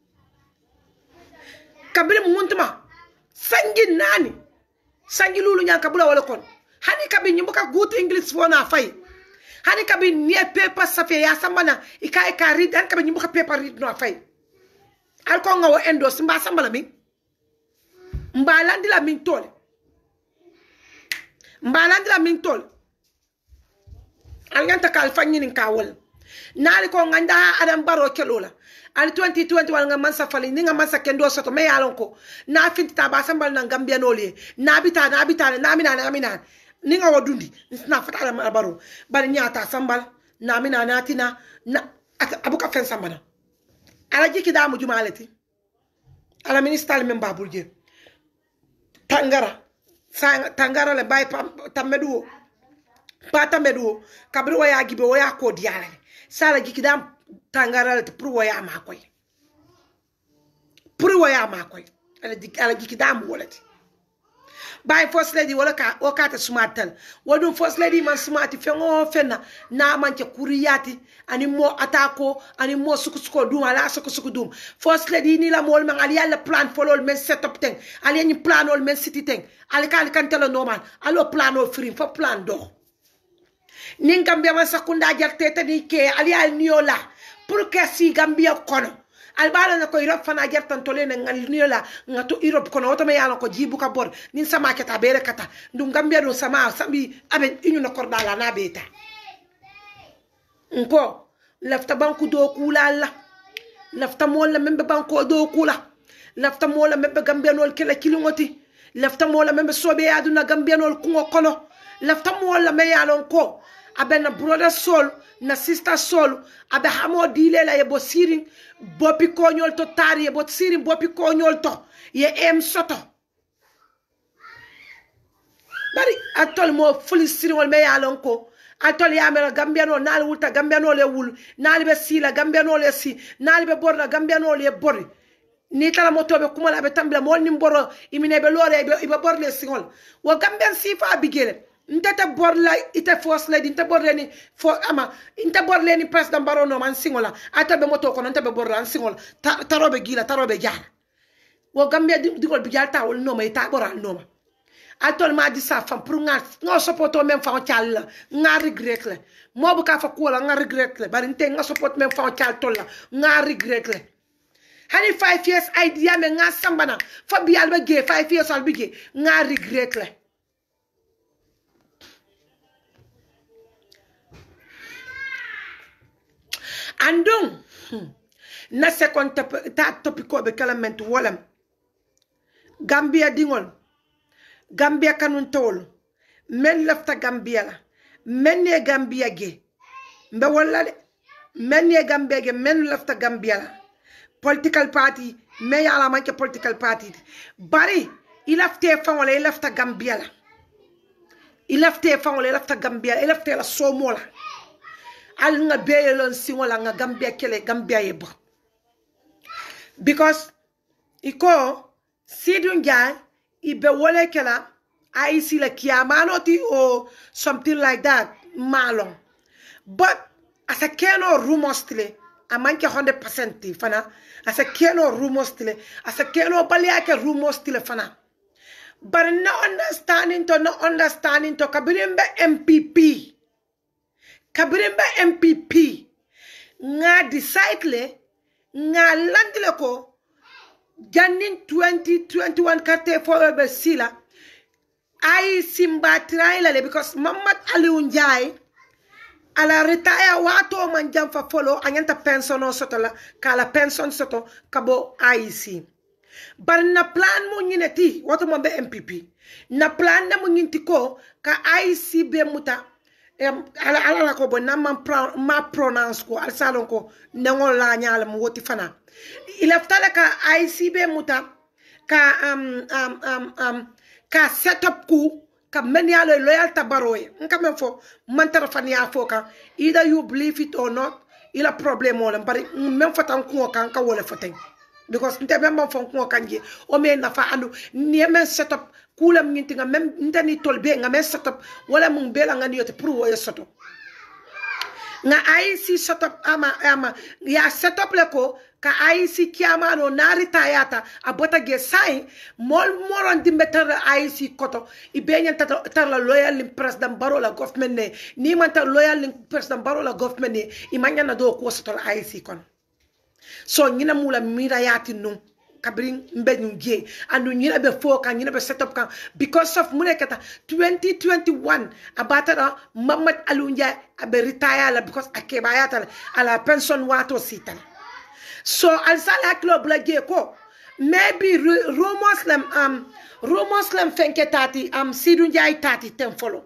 kabile muntuma sangi nani sangi lulu nyanka bula wala kon hani kabi nyumbuka good English wona fay hani kabi nie paper safe ya sambana ikai ka read han kabi nyumbuka paper read no fay al ko ngawo endos mba sambala mi mba landi la min tole mba landi la min tole al nganta kal fanyi nin kawol nali ko nganda adam baro kelola al twenty twenty-one nga mansa fali ni nga mansa kendo soto me yalon ko na finti taba sambal na Gambia no le na bita na bita na mina na mina ni nga wodundi na fata ala baro bari nyata sambal na mina na tina na abuka fen sambana ala jiki da mu jumalati ala minister men babulje tangara tangara le bay tamedu pa tamedu kabri waya gibe waya ko diala sala jiki da tangara le pour waya makoy pour waya makoy ala jiki ala jiki da mu wolati bay first lady wala ka o kata smartal wodum first lady man smarti fengo fenna na manke kuriyati ani mo atako ani mo sukusuko dum ala sukusuko dum first lady ni la mol man ali ala plan follow men setup ten ali ni plan ol men city ten ali kan kan tele normal alo plan o free fo plan do nin Gambia man sakunda jarte tani ke ali al niola pour que si Gambia kono albala na ko Europe fana jartan tole na ngal niola ngato Europe kono oto me yalo ko jibu ka bor nin sama keta bere kata ndum Gambia do sama sambi aben inyu na kordala na beta nko lafta banku do kula la lafta mola membe banko do kula lafta mola membe Gambia nol kala kilingoti lafta mola membe sobe aduna Gambia nol kungo kono lafta mola me yalo ko abe na brother soul na sister soul abe hamo dile la yebo siring bopi konyol to tari yebo siring bopi konyol to ye em soto bari atol mo fully siring wal me yalon ko atol yamela Gambiano nal wulta Gambiano le wul nal be sila Gambiano le si nal be borna Gambiano le bori ni tala motobe kumala be tambila mol ni mboro imine be lore be borle singol wo Gambian sifa bigele ntata borla ite force lady ntata borle ni for ama ntata borle ni president barono man singola ata be moto kono ntata be borla singola tarobe gila tarobe jara wo Gambia digol bi jalta wol no may ta boral no ma atol ma di sa fam pour nga nga supporto même fa tial nga regret le mo bu ka fa ko la nga regret le bari nte nga support même fa tial tolla nga regret le hani five years idea me nga sambana fa bial be ge five years al bige nga regret le andung hmm. na second ta topico be kalamento wolam Gambia dingol Gambia kanun tol men lafta Gambia la men ne Gambia ge mbe wala de men ne Gambia ge men lafta Gambia la political party me yala manke political party bari ilafte fa wala ilafta Gambia la ilafte fa wala ilafta Gambia ilafte la somola al nga beyelon singola nga Gambia kele Gambia yebo because iko sidun jay ibe wole kela I see la kiamanoti or something like that malong but as a keno rumors tile amanke one hundred percent fana as a keno rumors tile as a keno baliake rumors tile fana but no understanding to no understanding to kabirimbe M P P kabirimbe M P P nga decide nga landile ko janin twenty twenty-one kate for be sila I simba traila le because Mamad Ali Unjai ala retire wato man jam fa follow anyanta pension no soto la kala pension soto kabo I C bar na plan mo nyineti wato mo be M P P na plan na mo nyinti ko ka I C be muta em ala ala ko bo na man ma pronounce ko al salon ko nengol la nyaala mo woti fana ilaftala ka I C be muta ka um um um um ka setup ku ka men ya loyal tabaroy nka men fo man tara fan ya fo ka either you believe it or not ila problem wala bari même fatan ko kan ka wala faten because nte même fon ko kanje o me na fa andu ni men setup kulam nginti nga même ntani tolbe nga men setup wala mun bela ngani yote pour wo setup nga I C setup ama ama ya setup le ko ka I C kiama no nari tayata abota ge sai mol moron di meter I C koto ibenya tata tarla loyal lim president barola government ne ni man tar loyal lim president barola government ne imanya na do ko setol I C kon so nyina mula mira yati no kabring mbedun ge andu nyina be fo kan nyina be setup kan because of mulekata twenty twenty-one abatara Mamad Alunja abe retire la because akebayata ala pension wato sitan so alsala club la ge ko maybe ro muslim um ro muslim fenke tati am um, Sidou Njie tati ten follow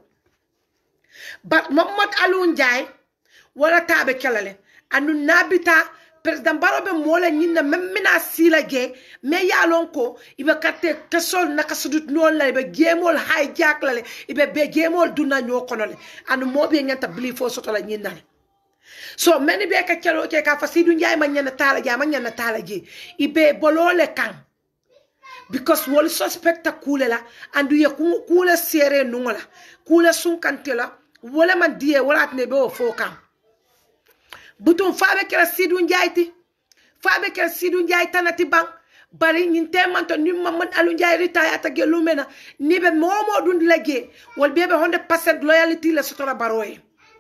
but Mamad Alunja wala tabe kelale anu nabita President Barobe mola nyina memina sila ge me yalon ko ibe katte kesol nakasudut non la ibe gemol hijack la ibe be gemol duna nyo konole anu mobe nganta believe fo soto la nyina so many be ka kelo ke ka Sidou Njie ma nyana tala ja ma nyana tala ge ibe bolole kan because wol suspecta kulela andu ye kula sere nungola kula sun kantela wala man die wala atne be o fo kan Butum fabe kera Sidou Njie ti fabe kera Sidou Njie tanati bang bari nyinte manto ni Mamad Alunja retire ta gelumena ni be momo dundi lage wol bebe one hundred percent loyalty le sotora baroye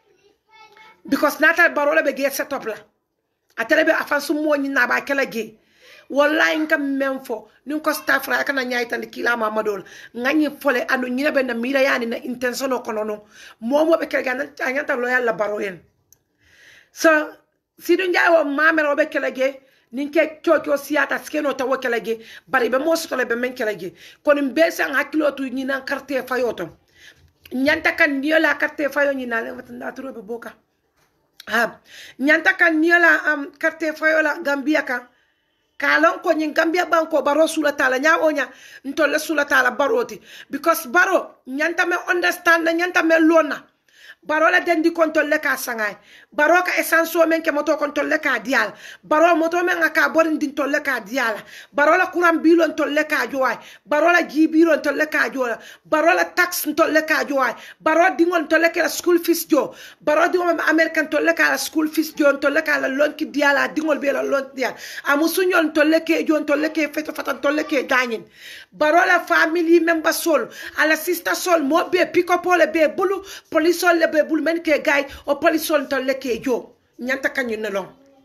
because nata barole be get set up la atele be afansu mo ni na ba kala ge wallahi ngam memfo ni ko staff ra kana nyaay tan kila Mamadol ngani fole anu nyina be na mira yani na intention ko nono momo be kala gan anyanta loyal la baroyen so Sidou Njie wo mamero be kelege ninke chokyo siata skeno tawo kelege bari be mo sotole be men kelege konim be sang hakilo tu nyina carte fayoto nyanta kan niola carte fayo nyina le watanda turo be boka ha nyanta kan niola am um, carte fayola Gambia ka kalon ko nyin Gambia banko baro sula tala nya onya ntolle sula tala baroti because baro nyanta me understand nyanta me lona Barola dendi kontolle ka sangay baro ka esanso men ke moto kontolle ka dial baro moto men ka borin din tolle ka diala barola kuram bilon tolle ka joy barola gibiro tolle ka joy barola tax tolle ka joy baro dingon tolle ka school fees jo baro dingon American tolle ka school fees jo tolle ka la lonki diala dingol be la lon dial amusunyon tolle ke jo tolle ke feto fatan tolle ke ganyin barola family member sol ala sister sol mo be pick up ole be bulu police ole be bul men ke gay o polisol to leke jo nyanta kanyu nelon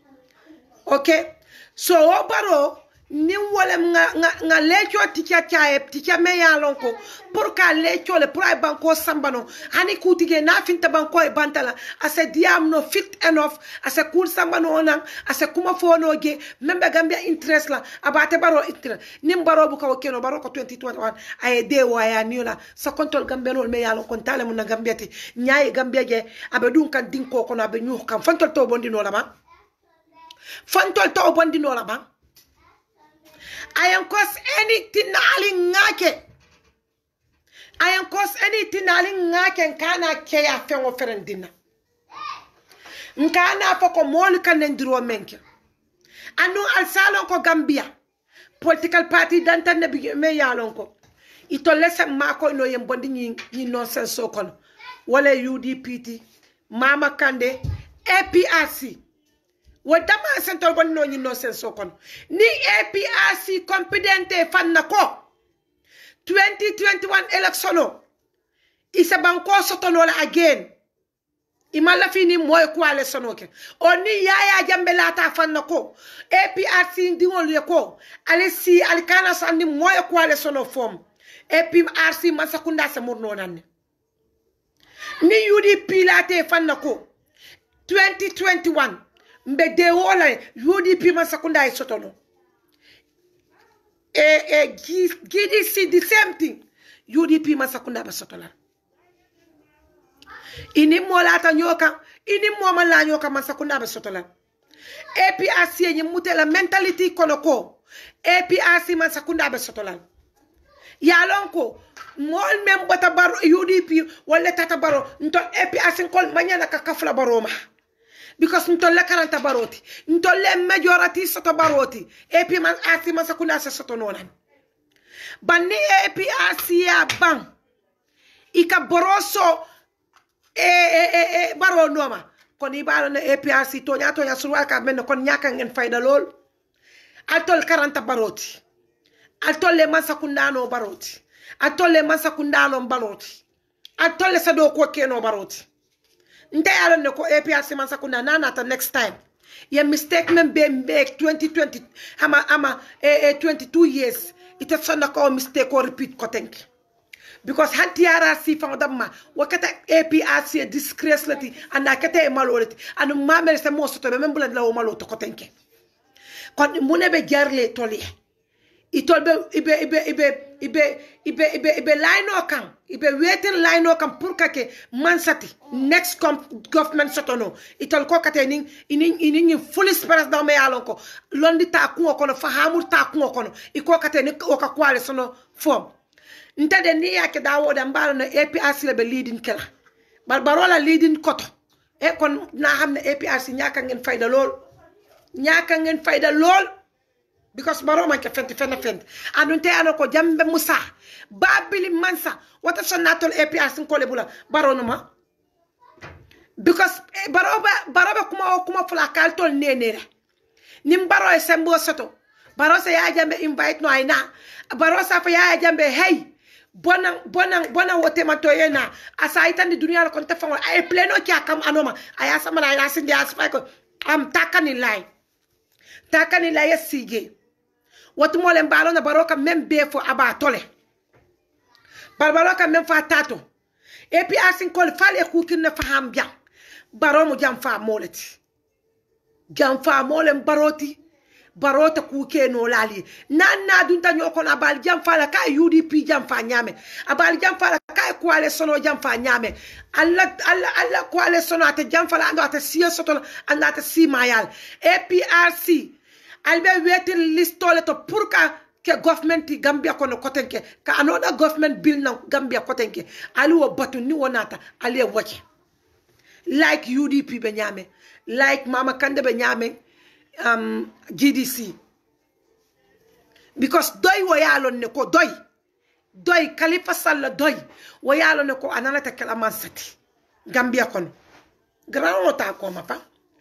okay so o baro ni wole nga nga, nga lecho tikia chae tikia me yalon ko pour ka lecho le pour ay banko sambano hani kutige na finta banko e bantala ase diam no fit enough ase cool sambano onan ase kuma fono ge membe Gambia interest la abate baro interest nim baro bu ko keno baro ko twenty twenty-one ay de waya niola sa kontol Gambia no me yalon kon tale mun na Gambia ti nyaay Gambia ge abe dun kan dinko ko na be nyux kam fantol to bondi no la ba fantol to bondi no la ba I am cause anything ali ngake. I am cause anything ali ngake nkana ke ya fengo ferendina. Nkana foko molu kanendiro menke. Anu al salon ko Gambia. Political party dantan ne bi me yalon ko. Ito lesa mako no yembondi ni ni nonsense so kono. Wala U D P T, Mama Kande, A P R C. Wadama sentol bon no ni nonsense so kono ni A P R C competente fanna ko twenty twenty-one election isa banko sotonola again imala fini moy ko ale sonoke oni yaya jambe lata fanna ko A P R C ndingol ye ko ale si alkana sandi moy ko ale sono form A P R C masakunda sa murno nanne ni U D P late fanna ko twenty twenty-one mbe de wala U D P masakunda isotono e e G D C the same thing U D P masakunda basotola ini mola ta nyoka ini moma la nyoka masakunda basotola A P R C ni mutela mentality konoko A P R C masakunda basotola ya lonko mol mem bata baro U D P wala tata baro nto A P R C kol manyana ka kafla baroma because ntolle karanta baroti ntolle majority soto baroti A P man asi man sakunda se soto nonan banni A P R C ya ban ika boroso e e e, e baro noma kon ibalo na A P R C to nya to nya surwa ka men kon nyaka ngeen fayda lol altol karanta baroti atolle man sakunda no baroti atolle man sakunda no baroti atolle sado ko keno baroti nte yalon ne ko A P R C man sakunda nana ta next time ye mistake men be make twenty twenty ama ama eh, eh, twenty-two years it is sonda ko mistake or repeat ko tenki because hanti R C fa damma wakata A P R C disgrace lati anda kata e malolati anu mamel se mo soto men bulan lawo malo to ko tenki kon munebe jarle toli itolbe ibe ibe ibe ibe ibe ibe ibe line kan ibe waiting line kan pour kake mansati next government sotono itol ko kate ning inin inin full space da me alon ko londi ta ku ko no fahamur ta ku ko no iko kate ni o ka kwale sono form ntade ni yake dawo da mbalo na A P R C le be leading kala barbarola leading koto e kon na xamne A P R C ñaka ngeen fayda lol ñaka ngeen fayda lol because baro man ke fenti fenti fenti anunte anoko jambe musa babili mansa wata sonatol A P R C ko le bula baro numa because baro baro be kuma kuma fula kaltol nenere nim baro e sembo soto baro se ya jambe invite no aina baro sa fa ya jambe hey bona bona bona wote mato yena asa itandi dunia ko ta fango ay pleno ki akam anoma aya sama na ina sindi asfa ko am takani lay takani lay sige watu mole mbalo na baroka membe fo aba tole barbaroka mem fa tato et puis asin kol fale ku kin na faham bien baro mu jam fa moleti jam fa molem baroti barota ku ke no lali nan na dun tanyo ko na bal jam fa la ka U D P jam fa nyame abal jam fa la ka ko ale sono jam fa nyame alla alla alla ko ale sono ata jam fa la ando ata siyo soto anda ata si mayal A P R C albe waiting list tole to pour ka ke government Gambia kono kotenke ka another government bill na Gambia kotenke ali wo batu ni wonata ali woche like U D P be nyame like Mama Kande be nyame um G D C because doy wo yalon ne ko doy doy Khalifa Sall doy wo yalon ne ko anana ta kala mansati Gambia kono grand ta ko ma fa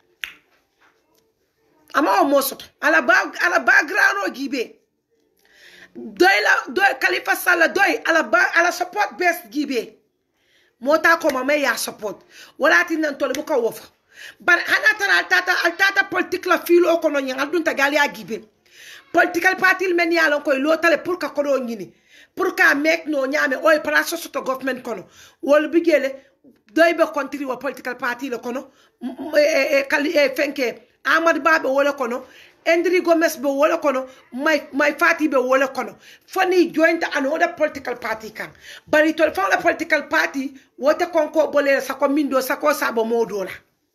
ama o mosoto ala ba ala background o gibe doy la doy Khalifa Sall doy ala ba ala support best gibe mota ko mama ya support wala tin nan tole bu ko wofa bar hanata altata altata politique la filo ko no nyang dun ta gali a gibe political party men ya lon koy lo tale pour ka ko do ngini pour ka mek no nyame oy place soto government kono wol bigele doy be country wa political party le kono e e kali e fenke Ahmad Babe wole kono Endri Gomez be wole kono my my Fati be wole kono funny joined another political party kan bari tol fa la political party wote konko bole sako mindo sako sabo modola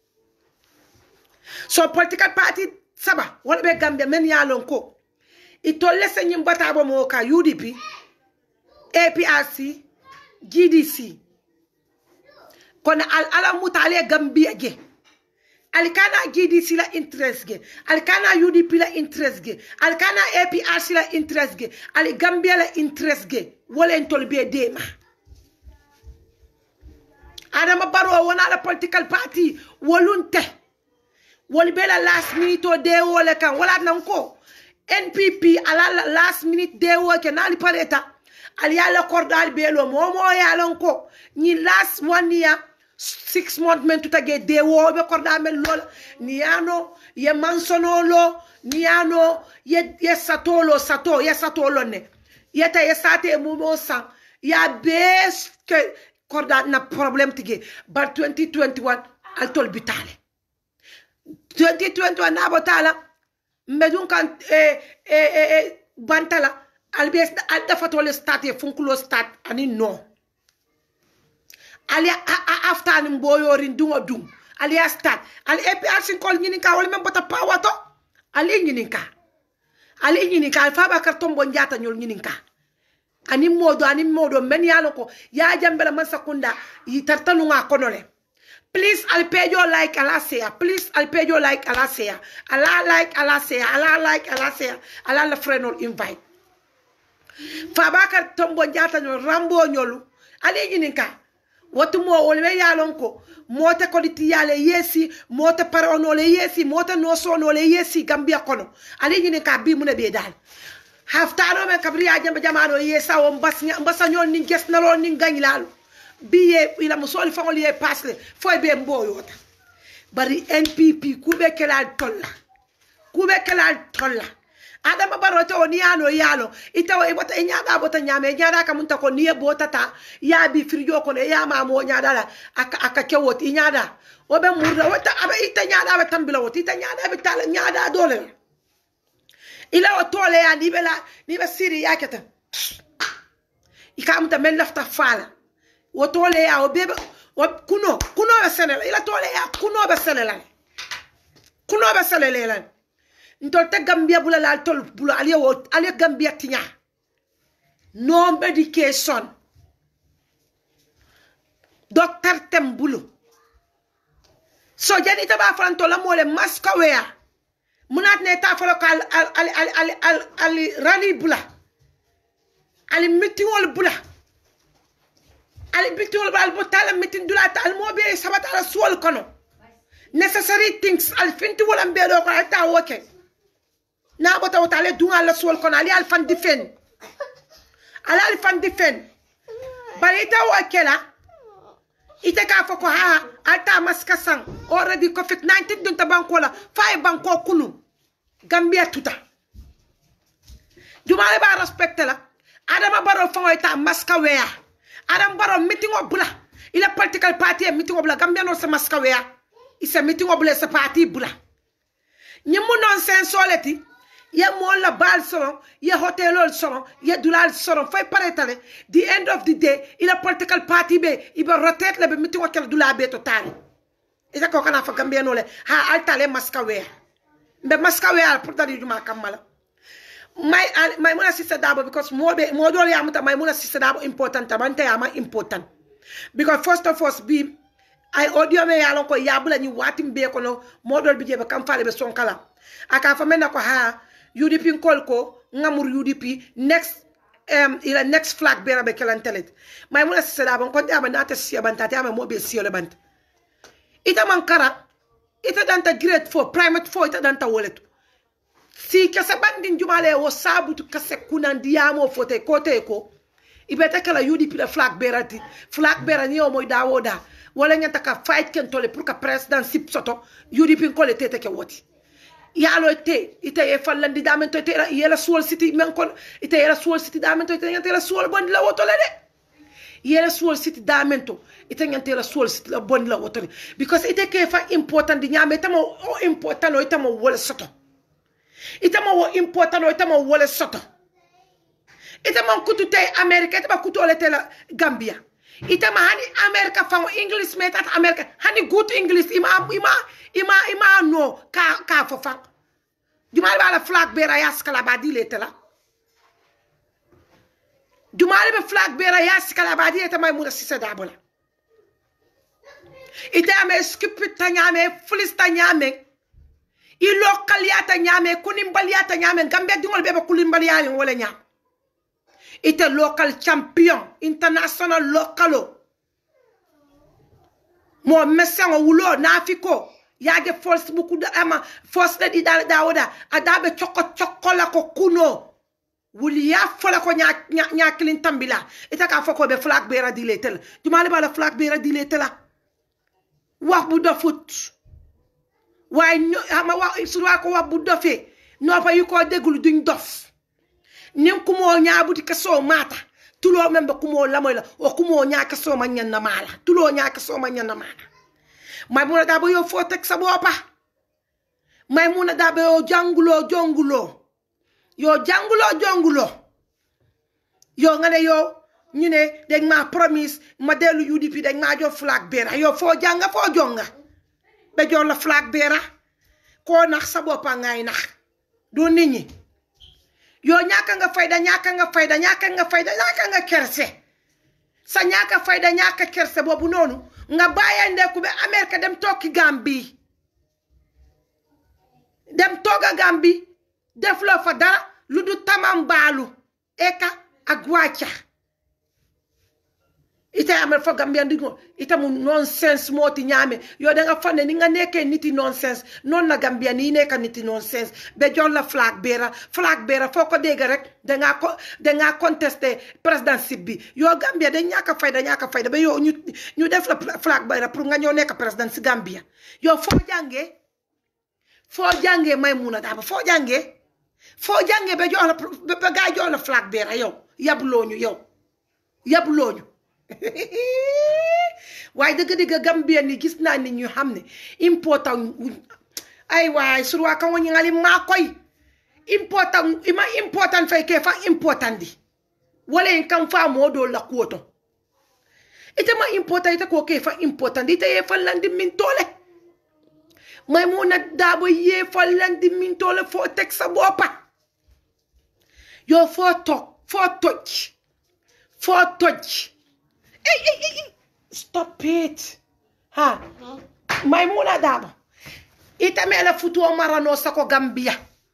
so political party saba wala be Gambia men ya lon ko itol lese nyim batabo mo ka U D P A P R C G D C kono al ala mutale Gambia ge Alkana G D C la interest ge alkana U D P la interest ge alkana A P R C la interest ge ali Gambia la interest ge wala entol be dema Adama Barrow wona la political party wolunte wol be la last minute o de wala kan wala nanko N P P ala last minute de wo ke nali pareta ali ala cordal be lo momo ya lonko ni last one year six months men tuta ge de wo be korda men lol niano ye mansonolo niano ye ye satolo sato ye satolo ne yeta ye sate mumo san ya bes ke korda na problem tige bar twenty twenty-one altol bitale twenty twenty-one na botala medun kan e e e bantala albes alda fatole state funkulo state ani no ali after ani mboyorin dungo dung ali start ali A P R C kol nyini ka wala men bota pawato ali nyini ka ali nyini ka fa ba karton bon jata nyol nyini ka ani modo ani modo men yalo ko ya jambela man sakunda yi tartanu nga konole Please alpejo like alasea. Please alpejo like alasea. Ala like alasea. Ala like alasea. Ala la frenol invite. Fabaka tombo njata nyo rambo nyolu. Ali jininka. Watu mo olwe yalonko. Mote koditi yale yesi. Mote paronole yesi. Mote noso nole yesi. Gambia kono. Ali jininka bi mune bedal. Haftano men kabri ajamba jamano yesa o mbas mbasa nyol ni ges na lo ni gagnilalo. Biye ila musoli fangoli e pasle foi be mboyota bari N P P kube kelal tolla kube kelal tolla adama baroto oni ano yalo itawa e bota nyaada bota nyame nyaada ka munta ko niye botata ya bi frijo ko ne ya ma mo nyaada la aka aka kewoti nyaada obe murda wata aba ita nyaada be tambila woti ita nyaada be tala nyaada dole ila o tole ya ni bela ni be siri yakata ikamta men lafta fala wotole ya obebe kuno kuno beselela ila tole ya kuno beselela kuno beselela ntolte Gambia bula la tol bula ali wo ali Gambia tinya no medication docteur tembulu so jani taba franto la mole maska wea munat ne ta falo kal ali ali ali ali rali bula ali meetingol bula ali bitol bal botala meeting dulata al mobe sabata ala suwal kono necessary things al finti wala mbedo ko ta woke na bota wata ale dunga ala suwal kono ali al fan difen ala al fan difen bari ta wakela ite ka foko ha alta maska sang already covid nineteen dun ta bankola fay banko kunu Gambia tuta dumale ba respecte la adama baro fango ta maska wea Adam Baro meeting of bula. Il a political party a meeting of bula. Gambia no se maskawea. It's a meeting of bula se party bula. Nyimu nonsense soleti. Ye mo la bal soron. Ye hotelol soron. Ye dulal soron. Fay paretale. The end of the day. Il a political party be. Iba rotate le be meeting of kel dula be totali. Isa ko kana fa Gambia no le. Ha altale maskawea. Be maskawea al porta di juma kamala. My my mona sister Dabo because more be more do yamuta my mona sister Dabo important tamante ama important because first of all be I audio me yalon ko yabula ni watim be ko no modol bi jebe kam fale be sonkala aka fa mena ko ha U D P kol ko ngamur U D P next um ila next flag bearer be kelantelet my mona sister Dabo ko dama nata sia bantata ama mo be sia le bant ita mankara ita danta grade four primate four ita danta woletu si kase bandin jumale wo sabutu kase kunandiyamo fote kote ko ibeta kala U D P la flag berati flag berani o moy dawoda wala nyanta ka fight ken tole pour ka president sip soto U D P ko le tete ke woti yalo te ite e fallandi damento te yela suol city men kon ite yela suol city damento ite nyanta la suol bond la woto le de yela suol city damento ite nyanta la suol city la bond la woto because ite ke fa important di nyame tamo o important o itamo wala soto itama wo important o itama wole soto itama kutu te America itama kutu ole te la Gambia itama hani America fa English metat America hani good English ima ima ima ima no ka ka fo fa dumali bala flag bearer yaskala badile te la dumali be flag bearer yaskala badile te may muna sisa dabola itama skip tanyame fulis tanyame I localiata nyame kunimbaliata nyame Gambia dingol bebe kulimbaliya yon wala nyam ite local champion international localo mo mesengo wulo nafiko yage force buku da ama force di da dawoda adabe choko chokola ko kuno wuli ya fola ko nya nya klin tambila ite ka foko be flag bearer di letel dumale bala flag bearer di letela wax bu do foot why no ama wa surwa ko wa buddo fe no fa yuko degul duñ dof nim kumo nyaabuti kaso mata tulo membe kumo lamoy la o kumo nyaaka so ma nyanna mala tulo nyaaka so ma nyanna mala may muna da bo yo fotek sa bopa may muna da bo yo jangulo jongulo yo jangulo jongulo yo ngane yo ñu ne dañ ma promise ma delu U D P dañ ma jo flag bearer yo fo janga fo jonga be jor la flag bearer ko nax sa bopa ngay nax do nit ñi yo ñaka nga fayda ñaka nga fayda ñaka nga fayda ñaka nga kerse sa ñaka fayda ñaka kerse bobu nonu nga bayande ku be America dem tokki Gambi dem toga Gambi def lo fa dara lu du tamam balu eka ak wacha ita amel fo Gambia ndigo ita mu nonsense moti nyame yo da nga fane ni nga neke niti nonsense non na Gambia ni neka niti nonsense be jon la flag bearer flag bearer foko dega rek da nga ko da nga contester presidency bi yo Gambia da ñaka fayda ñaka fayda be yo ñu ñu def la flag bearer pour nga ñoo neka presidency Gambia yo fo jange fo jange Maymuna Daba fo jange fo jange be jon la be ga jon la flag bearer yow yabloñu yow yabloñu waaye dëgg dëgg Gambia ni gis naa ni ñu xam ne important ay waay surwa kan woni ngali ma koy important ima important fay ke fa important di wala en kan fa modo la kuoto ite ma important ite ko ke fa important ite ye fa landi min tole Maymuna Daba ye fa landi min tole fo tek sa bopa yo fo tok fo toj fo toj Hey, hey, hey, hey, stop it. Ha. Maymuna Daba. Ita me la futu marano sako Gambia.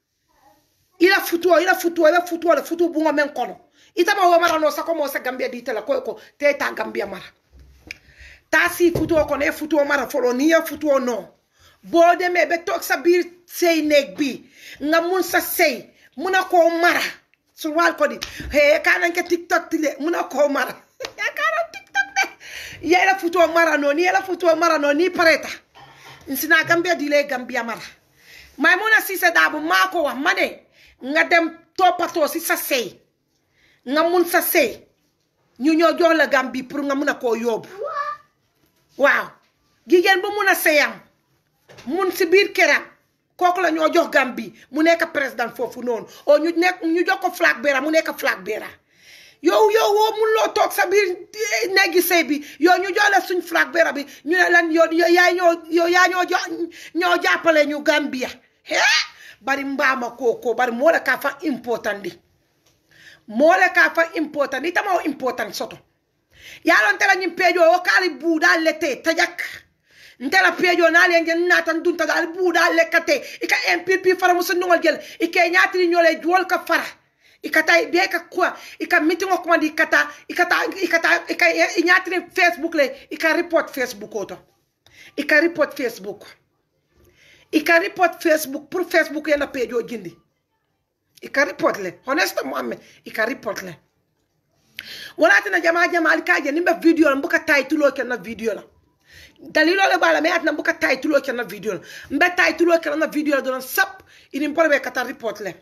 Ila futu, ila futu, ila futu, ila futu bunga men kono. Ita ma wa marano sako mo sa Gambia di tela ko ko teta Gambia mara. Tasi futu ko ne futu mara folo ni ya futu no. Bode me be tok sa bir sey nek bi. Nga mun sa sey. Muna ko mara. Surwal ko di. He kanan ke TikTok tile muna ko mara. Ya kanan ya la futu marano ni la futu marano ni pareta nsina Gambia dile Gambia mara Maymuna Sise Daba mako wa mane nga dem topato si sa sey nga mun sa sey ñu ñoo jox la Gambi pour nga mëna ko yob waaw gigen bu mëna seyam mun ci biir keram koku la ñoo jox Gambi mu nekk président fofu non o ñu nekk ñu jox ko flag bearer mu nekk flag bearer yo yo wo mun lo tok sa bir negi sey bi yo ñu jole suñ flag bearer bi ñu ne lan yo yaay ñoo yo yaa ñoo ñoo jappale ñu Gambia he bari mbama koko bari mo la ka fa important di mo la ka fa important di tama important soto ya lon tela ñim pejo o kali buda lete tajak ntela pejo na le ngeen natan dunta dal buda lekate ika M P P fara musu ngol gel ike ñaati ñolé jol ka fara ikata bieka kwa ika meeting o komandi ikata ikata ikata ika inyatri Facebook le ika report Facebook oto ika report Facebook ika report Facebook pour Facebook yana page o jindi ika report le honest Mohammed ika report le wala tena jama jama alkaje nimba video la mbuka title o kana video la dalilo le bala me atna mbuka title o kana video la mbe title o kana video la don sap ini mporbe kata report le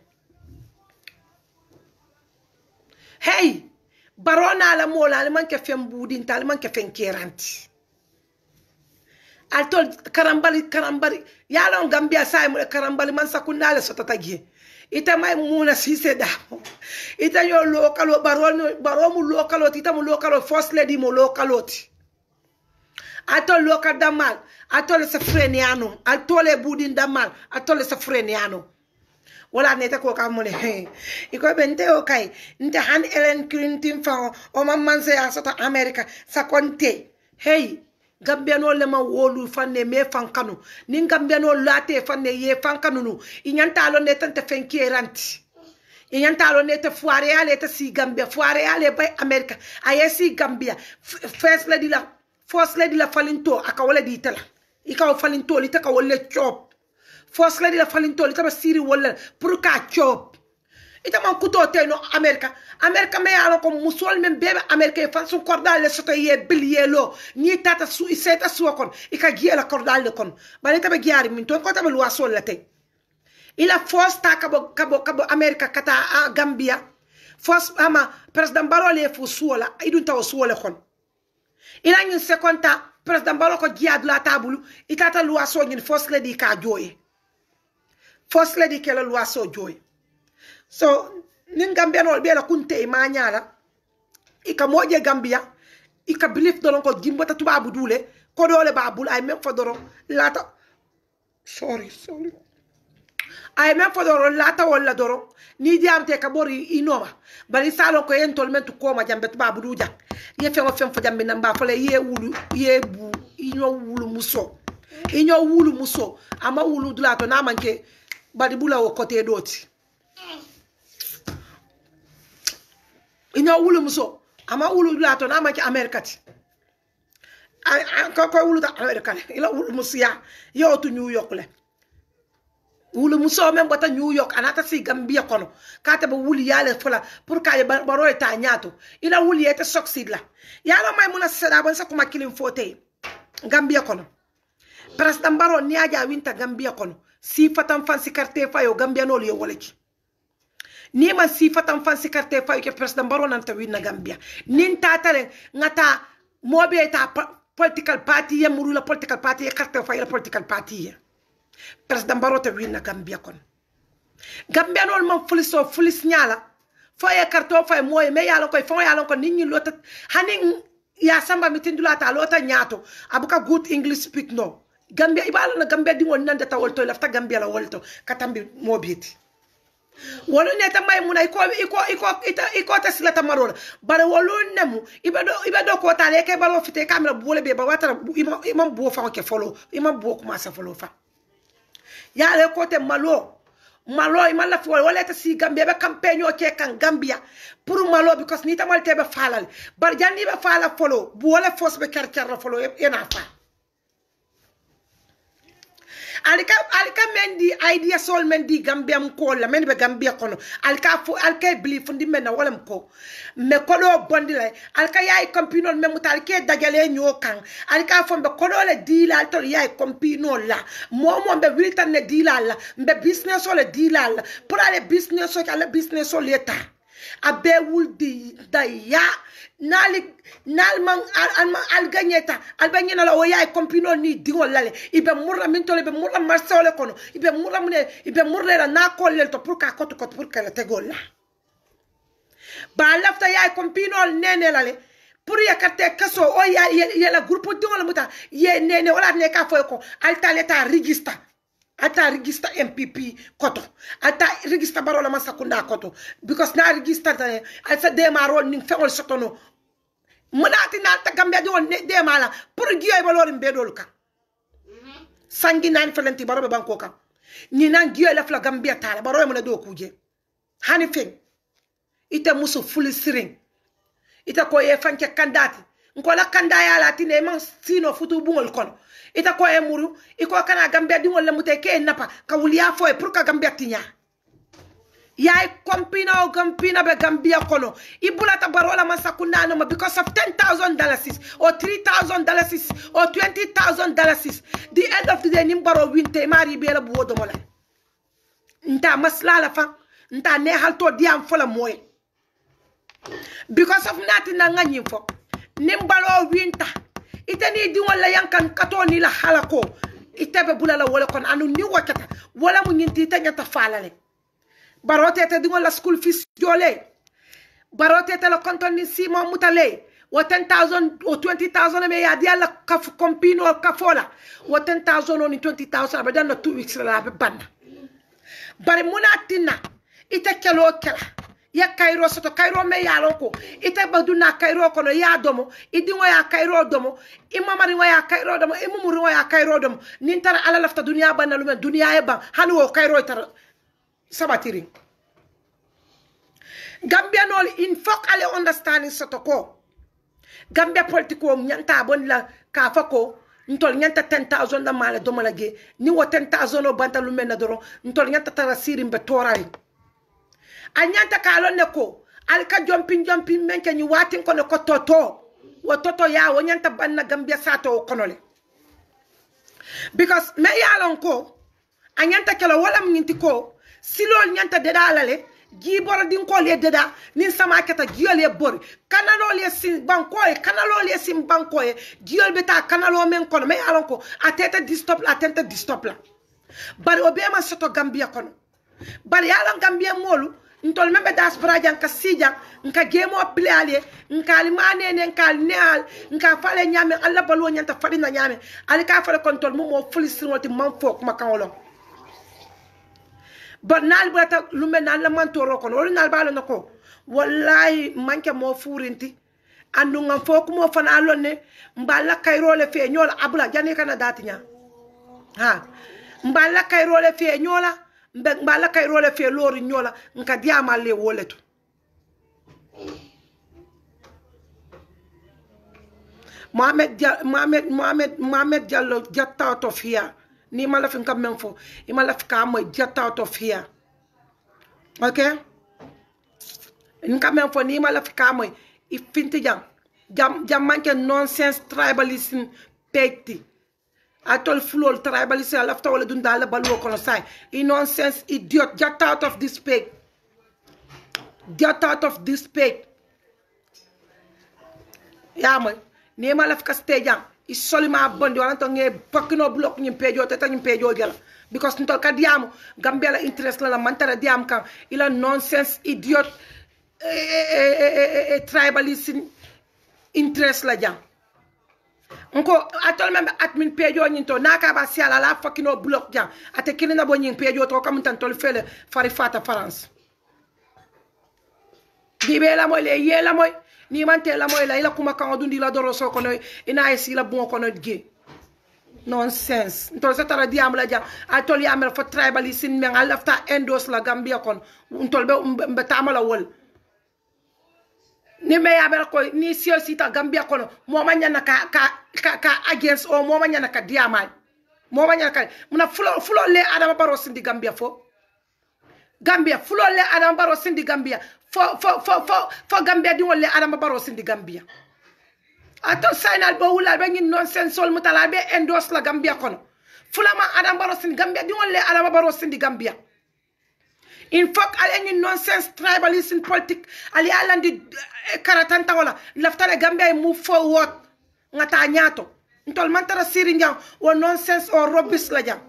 Hey, barona la mola le man ke fem budin tal man ke fen keranti. Altol karambali karambali ya la Gambia say mo karambali man sakunda le sotata gie. Ita Maymuna Sise Daba. Ita yo lokalo baron baromu lokalo ita mo lokalo first lady mo lokaloti. Atol lokal damal, atol sa freniano, atol e budin damal, atol sa freniano. Wala neta ko ka mole he iko bente o kai nte han Ellen Clinton fa o mamman se asata America sa konte hey Gambia no le ma wolu fanne me fankanu ni Gambia no late fanne ye fankanu nu inyanta lo neta te fenkeranti inyanta lo neta foire ale te si Gambia foire ale bay America ayesi Gambia first lady la first lady la falinto aka wala di tala ika falinto li ta ka wala chop First lady la falinto ita ba siri wala pour ka chop ita man kuto te no America America me ala ko musol men bebe America fa sun cordal le soto ye bilielo ni tata su iseta su kon ika giela cordal le kon bari ta be giari min ton ko ta be lo asol la te ila first ta kabo kabo kabo America kata a Gambia first ama president Barrow le fu suola idun taw suola kon ila nyin sekonta president Barrow ko giadu la tabulu itata lo asol nyin first lady ka joye First lady kela lwa so joy. So, nin Gambia no be la kunte imanyala. Ika moje Gambia. Ika believe doron ko gimbata tuba budule. Ko dole babul ay même fa doron lata. Sorry, sorry. Ay même fa doron lata wala doron. Ni diam te ka bori inoma. Bari salon ko entol men to koma jambe tuba budu jak. Ye fe mo fem fa jambe namba fa le ye wulu ye bu. inyo wulu muso inyo wulu muso ama wulu dulato na manke badi bula wo kote doti inyo wulu muso ama wulu dulato na manke amerikati ko ko wulu ta amerika ila wulu musia yo to New York le wulu muso men bota New York anata si Gambia kono kata ba wuli yale fola pour ka ye baro ta nyato ila wuli yete succeed la yala may muna sada ban sa kuma kilin fote Gambia kono president baro ni aja winta Gambia kono si fatam fansi carte fayo Gambia no yo woleki ni man si fatam fansi carte fayo ke president baro nanta winna Gambia nin tatale ngata mobe ta political party ya murula political party ya carte fayo political party ya president baro ta winna Gambia kono Gambia no man fuliso fulis nyala faye karto faye moye me yalo koy fon yalo ko nit ñi lota hanin ya samba mitindula ta lota nyato abuka good English speak no Gambia ibala na Gambia di won nanda ta wolto lafta Gambia la wolto katambi mobiti wolu ne ta may muna iko iko iko ita iko ta silata marola bare wolu nemu ibedo ibedo ko ta leke balo fite kamera bole be ba watara imam bo fa ke follow imam bo ko ma sa follow fa ya le ko te malo malo imala fi wala ta si Gambia be campagne o ke kan Gambia pour malo because ni tamal te be falal bar janni be fala follow bu wala force be kar kar follow ena fa alika alika mendi idea sol mendi Gambia mko la mendi be Gambia kono alika fo alika believe ndi mena wala mko me kodo bondi la alika yaay compino me mutalke dagale nyo kan alika fo be kodo le dila alto yaay compino la momo be wiltan ne dila la be business o le dila la pour aller business o kala business o leta abe wuldi daya nali nalman alman alganyeta albanyena la oya compino ni dingo lale ibe murra minto ibe murra marsole kono ibe murra mune ibe murra la na kolle to pour ka koto koto pour ka la tegola ba lafta ya compino nene lale pour ya karte kaso oya ya la groupe dingo la muta ye nene wala ne ka foy ko alta leta register ata register M P P koto ata register barola masakunda koto because na register ta alsa de marol ning fengol sotono munati na ta Gambia di won de mala pour giyoy balor mbedol ka sangi nan felenti barobe banko ka ni nan giyoy la fla Gambia tala baroy mo na do kuje hani feng ite muso fuli siring ite ko ye fanke kandati nkola kandaya la tine man sino futu bungol kono ita ko e muru iko kana Gambia di wala muteke napa ka wuliya fo e pour ka Gambia tinya yaay kompina o Gambia be Gambia kono ibula ta barola masakunda no because of ten thousand dollars or three thousand dollars or twenty thousand dollars the end of the day nimbaro winte mari be la buodo mola nta maslala fa nta ne halto diam fola moy because of nothing na ngani fo nimbaro winta itani di wala yankan katoni la halako itebe bulala wala kon anu ni wakata wala mu nyinti tanya ta falale barote te di wala school fees jole barote te la kontoni sima mutale wa ten thousand or twenty thousand me ya dia la kaf compino kafola wa ten thousand or twenty thousand abadan na two weeks la be banda bare munatina ite kelo kala ya kairo soto kairo me ya loko ite baduna kairo kono ya domo idingo ya kairo domo imama ringo ya kairo domo imumu ringo ya kairo domo nintara ala lafta dunia banna lumen dunia e ban hanu o kairo tar sabatiri Gambia nol in fok ale understanding soto ko Gambia politiko nyanta bon la ka fako ntol nyanta ten thousand na mala domo lage ni wo ten thousand o banta lumen na doro ntol nyanta tara sirim be torari anyanta kalon ne ko alka jumping jumping menke ni watin ko ne ko toto wo toto ya wo nyanta banna Gambia sato konole because me yalon ko anyanta kala wala minti ko silol nyanta deda alale gibor din ko le deda nin sama kata giole bor kanalo le sin banko e kanalo le sin banko e giol beta kanalo men kono me yalon ko ateta distop la atenta distop la bari obema soto Gambia kono bari yalon Gambia molu ntol membe diaspora jan ka sija nka gemo plale nka limane ne nka neal nka fale nyame alla balo nyanta fadi na nyame ali ka fale kontol mo mo fulisir woti man fok makawolo banal bata lume nan la man toro kono wala nal balo nako wallahi manke mo furinti andu ngam foku mo fana lonne mballa kayrole fe nyola abula jani kana datinya ha mballa kayrole fe nyola mballa kayrole fe lori nyola nka diama le woleto Mohamed Mohamed Mohamed Mohamed Diallo get out of here ni mala fin kam men fo I mala fi ka moy get out of here okay in kam men fo ni mala fi ka moy I finti jam jam jam manke nonsense tribalism pekti atol flow tribalism ala fta wala dunda la balwo kono say I nonsense idiot get out of this peg get out of this peg ya moy ni mala fi ka stay jam I solima bondi wala to nge pakino block nyim pejo tata nyim pejo gela because ntol ka diamu Gambia la interest la mantara diam kan ila nonsense idiot e, e, e, e, e, tribalism interest la jam nko atol membe admin pejo nyinto naka ba siala la fakino block jam ate kilina bo nyim pejo to kam tan tol fele fari fata France dibe la moy le ye la moy ni mante la moy la ila kuma kan dundi la doro so kono ina esi la bon kono ge nonsense ntol setara diam la jam atol yamel fo tribalism men alafta endos la Gambia kon ntol be be tamala wol ni me yamel ko ni sio ta Gambia kono mo ma nyana ka ka ka, ka against o mo ma nyana ka diamal mo ma nyana ka muna fulo fulo le Adama Barrow sindi Gambia fo Gambia fulo le Adama Barrow sindi Gambia fo fo fo fo fo Gambia di wolle Adama Barrow sindi Gambia ato sainal bo wula be ngin nonsense sol mutala be endorse la Gambia kono fulama Adama Barrow sindi Gambia di wolle Adama Barrow sindi Gambia in fact ale ngin nonsense tribalism politique ali alandi karatanta wala laftale Gambia move forward ngata nyato ntol mantara siri njang o nonsense or rubbish la jam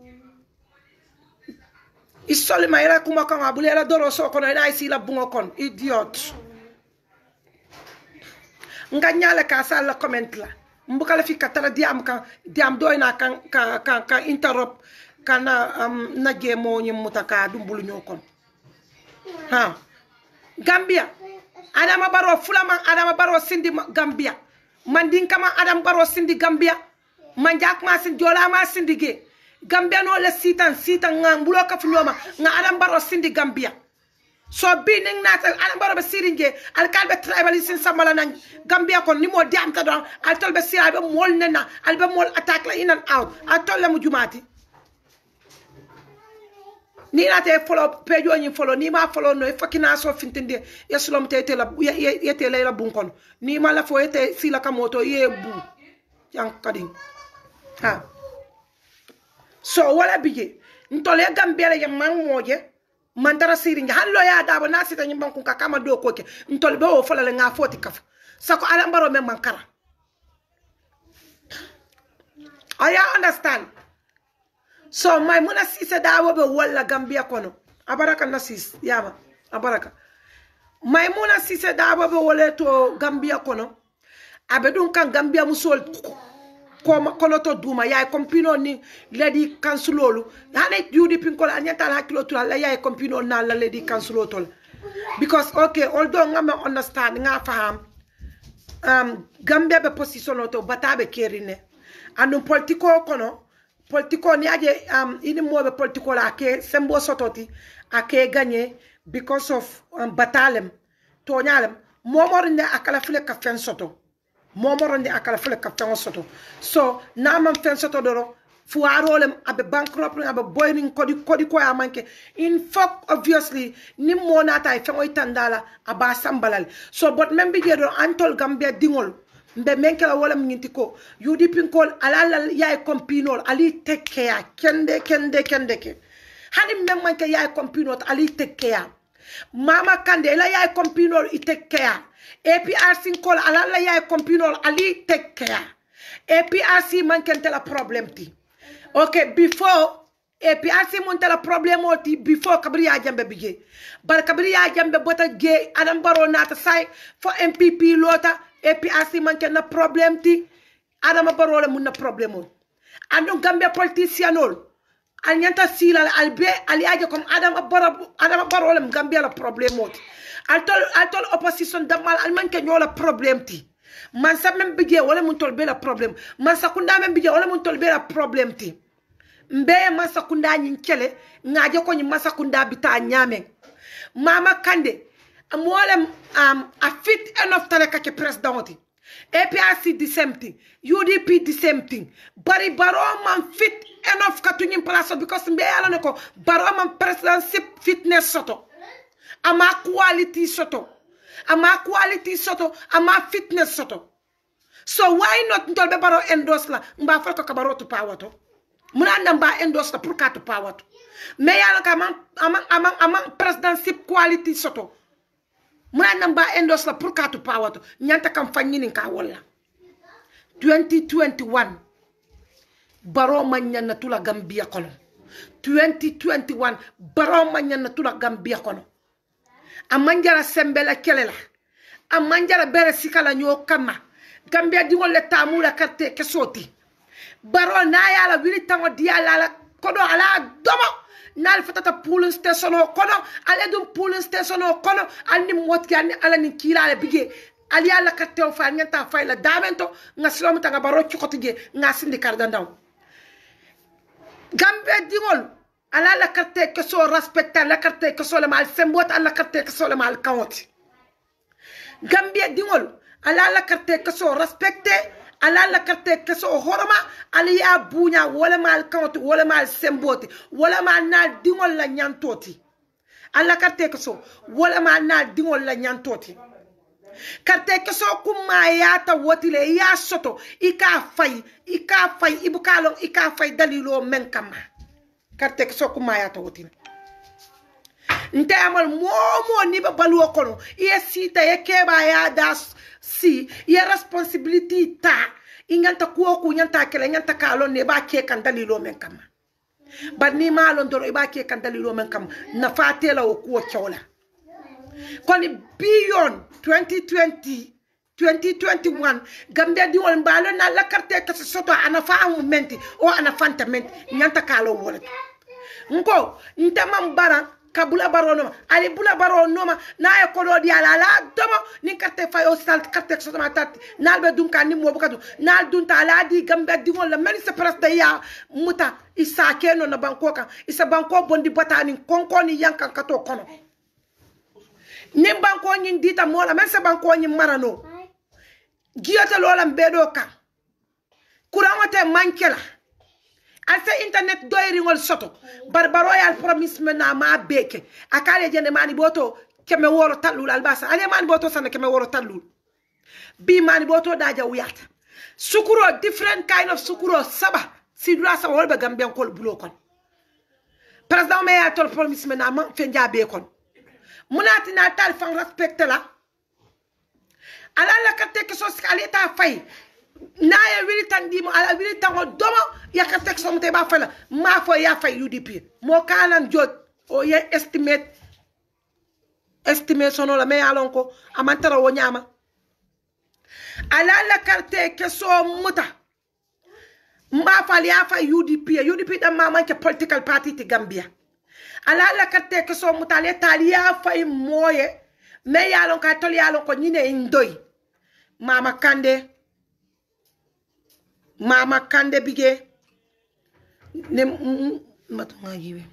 isole ma ila kuma kan abule ila doro so kono ina isi la bungo kon idiot nga nyale ka sala comment la mbuka la fi katara diam kan diam doyna kan kan kan kan interrupt kana um, na gemo nyi mutaka dumbulu nyokon ha Gambia Adama Barrow fulama Adama Barrow sindi Gambia mandin kama Adama Barrow sindi Gambia manjak ma sindi jola ma sindi ge Gambia no le sitan sitan ngang bulo ka funyoma nga Adama Barrow sindi Gambia so bining nata Adama Barrow be siringe al kalbe tribalism samala nang Gambia kon ni mo diam ta don al tolbe sira be mol nena al be mol attack la in and out al tolle mu jumati ni nate follow page ni follow ni ma follow no fakina so fintinde yesulom tete la yete la bunkon ni ma la fo yete sila kamoto ye bu yang kading ha so wala bije ntole Gambia le man moje mantara siringa hallo ya dabo nasita nyimban kun kama do koke ntole be o folale nga foti kaf sako Adama Barrow men mankara I understand so my muna sise dawo be wala Gambia kono abaraka nasis yama abaraka my muna sise dawo be wala to Gambia kono abedun kan Gambia musol ko kono to duma yaay kompino ni lady kansulolu hane yudi pinkol anyata hakilo to la yaay kompino na la lady kansulotol because okay although ngam understand nga faham um Gambia be position to batabe kerine anu politiko kono politiko ni aje um ini mo be politiko la ke sembo sototi ake gagner because of um, batalem to nyalem momor ne akala file ka fen soto momoro ndi akala fele kaptan soto so na man fen soto doro fu arolem abe bankrupt abe boiling kodi kodi ko amanke in fact obviously ni monata e fengo itandala aba sambalal so but membe jedo antol Gambia dingol mbe menkela wala mnyinti ko yudi pinkol alala yaay kompinol ali take care kende kende kende ke hani memmanke yaay kompinol ali take care mama kande la yaay kompinol i take care A P R C call alala ya compinol ali take care. A P R C man can tell a problem ti. Okay, before A P R C man tell a problem ti before Kabriya Jambe bige. But Kabriya Jambe bota gay Adama Barrow nata sai for M P P lota A P R C man can na problem ti Adama Barrow le mun na problem on. Andon Gambia politician all. Anyanta sila albe ali aje kom Adama Barrow Adama Barrow le Gambia la problem on. altol altol opposition damal alman ke nyola problem ti man sa même bije wala mun tol bela problem man sa kunda même bije wala mun tol bela problem ti mbe man sa kunda nyin kele ngaje ko nyi man sa kunda bita nyame mama kande amolem um, a fit enough tale ka ke president ti A P R C the same thing, U D P the same thing. Bari baro man fit enough katunyim place because mbe ala ko baro man presidency fitness soto. Ama quality soto. Ama quality soto, ama fitness soto. So why not ntolbe baro endorse la mba fa ko kabaro to power to. Muna namba endorse la pour ka to power to. Me ala ka man ama ama ama presidency quality soto. Muna namba endorse la pour ka to power to. Nyanta kam fanyini ka wala. twenty twenty-one baro manyana tula Gambia kono. twenty twenty-one baro manyana tula Gambia kono. Amanjara sembela kelela. Amanjara bere sikala nyo kama. Gambia di wole tamula karte kesoti. Baro na yala wili tango diala la kono ala domo. Nal fatata pooling station o kono. Ale dum pooling station o kono. Al ni motki al ni ala ni kila ale bige. Ali ala karte o fa nyanta fa ila damento. Nga silomu tanga baro chukotige. Nga sindi kardandaw. Gambia di wole. Ala la carte que so respecta la carte que so le mal sembot ala carte que so le mal kawti Gambia dingol ala la carte que so respecte ala la carte que so horoma ala ya bunya wala mal kawti wala mal semboti wala mal na dingol la nyantoti ala carte que so wala mal na dingol la nyantoti carte que so kuma yata wotile ya soto ika fay ika fay ibukalo ika fay dalilo menkama carte que soku maya to wotin nte amal momo ni ba baluo kono ye sita ye keba ya das si ye responsibility ta inganta ko ku nyanta kele nyanta kalo ne ba ke kan dalilo men kam ba ni malon do ba ke kan dalilo men kam na fatela o ko chola koni beyond twenty twenty twenty twenty-one Gambia di wol mbalo na la carte que soto ana fa menti o ana fanta menti nyanta kalo wala nko ntama mbara kabula barono ali bula barono ma na e ko di ala la domo ni carte fa o sal carte que soto matati nalbe dunka ni mo bukatu nal dunta ala di Gambia di wol la mel se presta ya muta isa keno na banko kan isa banko bondi batani konko ni yankan kato kono ni banko ni dita mola mel se banko ni marano giyata lola mbedo ka kurangote mankela asa internet doyri ngol soto barbaro yal promise mena ma beke akale jene mani boto keme woro tallul albasa ale mani boto sana keme woro tallul bi mani boto daja wiyata sukuro different kind of sukuro saba sidura sa wolbe Gambian kol blokon president me ya tol promise mena ma fenja be kon munati na tal fan respecte la ala la carte que sos aleta fay na ya wili tandimo ala wili tango domo ya carte que somte ba fala ma fo ya fay U D P mo kanan jot o ye estimate estimation la me alon ko amantara wo nyama ala la carte que so muta ma fali ya fay U D P U D P da ma manke political party ti Gambia ala la carte que so muta le talia fay moye me yalon ka tol yalon ko nyine ndoy mama kande mama kande bige ne matu ngajiwe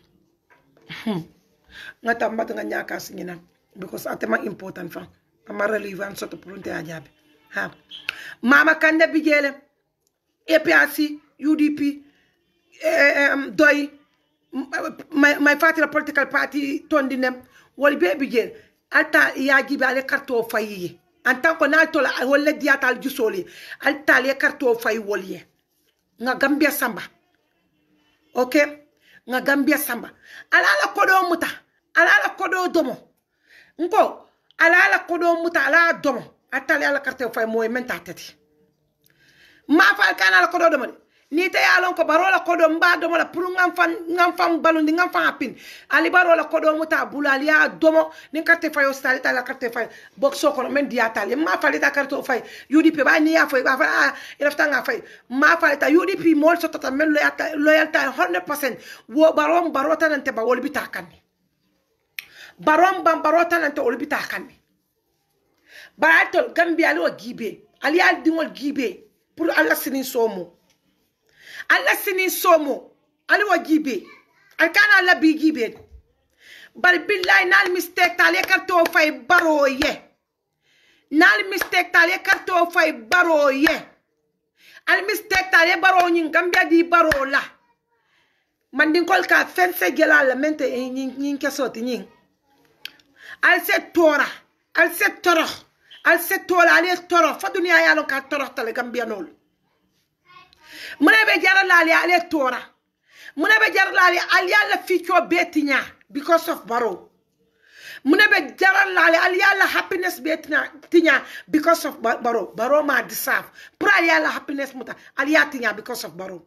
ngata matu nga nyaka singina because atema important fa ama relevant soto pronte ajabe ha mama kande bigele A P R C U D P um, doy my my party political party tondinem wol be bigele alta ya gibe ale karto fayi en tant que nalto la wala diatal jusoli alta le karto fay wolye nga Gambia samba okay nga Gambia samba ala la kodo muta ala la kodo domo nko ala la kodo muta ala domo atale ala karto fay moy menta tati ma fal kana la kodo domo ni te yalon ko barola kodo mba domo la pour ngam fan ngam fam balundi ngam fam apin ali barola kodo muta bulali ya domo ni carte fay o stali ta la carte fay boxo ko men diatal ma fali ta carte fay U D P ba ni ya fay ba fa ilafta nga fay ma fali ta U D P mol so tata men loyalta loyalta one hundred percent wo barom barota nante ba wol bi takan baron ban barota nante olbita kanne baratol Gambia lo gibe ali al dingol gibe pour Allah sinin somo Allah sinin somo ali wa gibe al kana Allah bi gibe bar billahi nal mistake tale karto fay baro ye nal mistake tale karto fay baro ye al mistake tale baro nyin Gambia di baro la mandin kol ka fense gelal mente nyin nyin kesoti nyin al se tora al se toro al se tora al toro fa dunia ya lon ka toro tale Gambia nol mune be jara la ali al tora mune be jara la ali al yalla ficho betinya because of baro mune be jara la ali al yalla happiness betinya tinya because of baro baro ma deserve pra yalla happiness muta al yatinya because of baro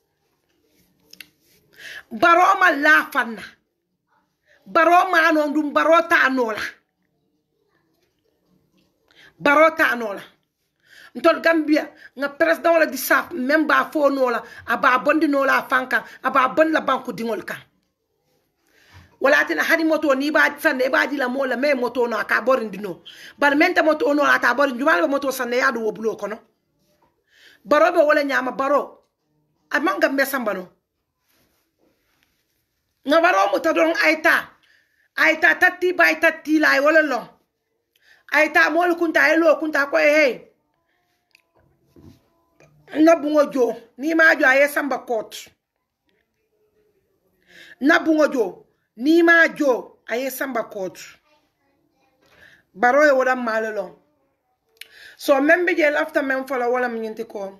baro ma la fanna baro ma no ndum baro ta nola baro ta nola ntol Gambia nga president wala di sap même ba fo nola aba bondi nola fanka aba bon la banku dingol kan wala tina hadi moto ni ba sande ba di la mola me moto no aka borindi no bar mente moto no ata borindi jumal moto sande ya do wobulo kono baro be wala nyama baro amanga mesambano nga baro mo tadon aita aita tatti bay tatti lay wala long aita mol kunta elo kunta ko hey na bungo jo ni ma jo aye samba court na bungo jo ni ma jo aye samba court baro e wala malolo so membe je lafta mem fola wala mnyinti ko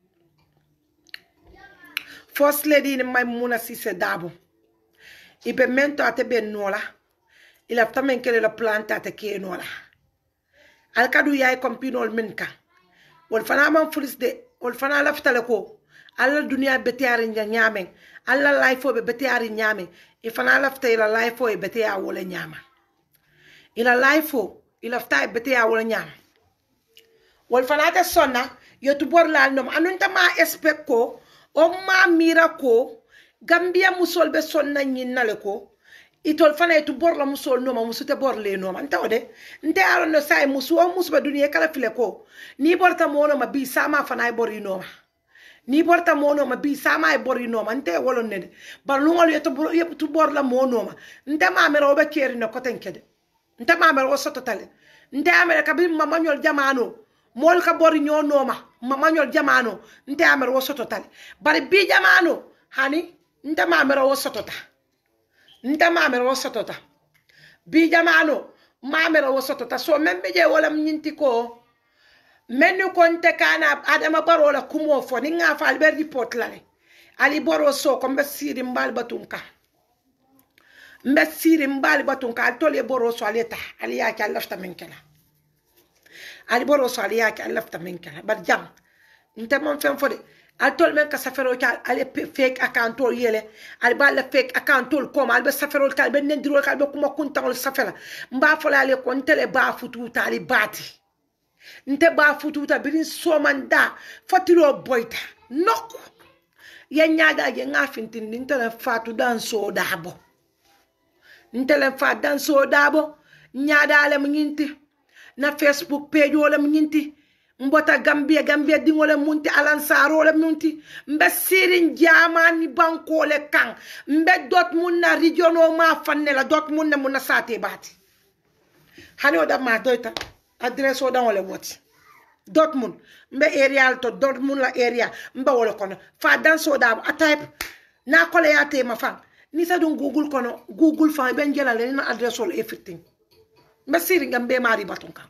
first lady ni Maimuna Sise Dabo ibe mento ate be nola ila tamen kele la planta ate ke nola al kadu yaay kompinol minka wal fana man fulis de wal fana laftale ko alla dunia betiari nyamen alla life be betiari nyame e fana lafta ila life e betia wala nyama ila life ila fta betia wala nyama wal fana ta sonna yotu bor la nom anunta ma expect ko o ma mira ko Gambia musol be sonna nyinnale ko itol fana etu bor la musol no ma musute bor le no ma ntawde nte aro no sai musu o musu be dunia kala file ko ni borta mono ma bi sama fana e bor no ma ni borta mono ma bi sama e bor no ma nte wolon ne bar lu ngol yeto bor yetu bor la mono ma nte ma mero be keri no ko tenkede nte ma mero soto tale nte amere ka bi ma mañol jamano mol ka bor ño no ma ma mañol jamano nte amere wo soto tale bar bi jamano hani nte ma mero wo soto ta nta mamere wo sotota bi jamano mamere wo sotota so membe je wala mnyinti ko menu konte kana adama baro la kumo fo ni nga fa alber report lale ali boro so ko mbe siri mbal batunka mbe siri mbal batunka altole boro so aleta ali yake alafta menkela ali boro so ali yake alafta menkela bar jam nte mon fen fode altol men ka safero ka ale fake account ol yele al ba la fake account ol kom al be safero ka be nendiro ka be kuma kunta ol safela mba fola ale ko ntele ba fututa ali bati nte ba fututa birin somanda fatiro boyta nok ya nyaga ye ngafintin ntele Fatu Danso Dabo ntele Fatu Danso Dabo nyaada ale mnyinti na Facebook page wala mnyinti mbota Gambia Gambia dingole munti alansaro le munti mbe sirin jamani banko le kan mbe dot munna regiono ma fanela dot munna munna sate bati hani oda ma doita adresse oda wala woti dot mun mbe area to dot mun la area mbe wala kono Fa Danso Dabo a type na kole ya te ma fan ni sa dun Google kono Google fa ben jelale na adresse wala everything mbe sirin gambe mari batonka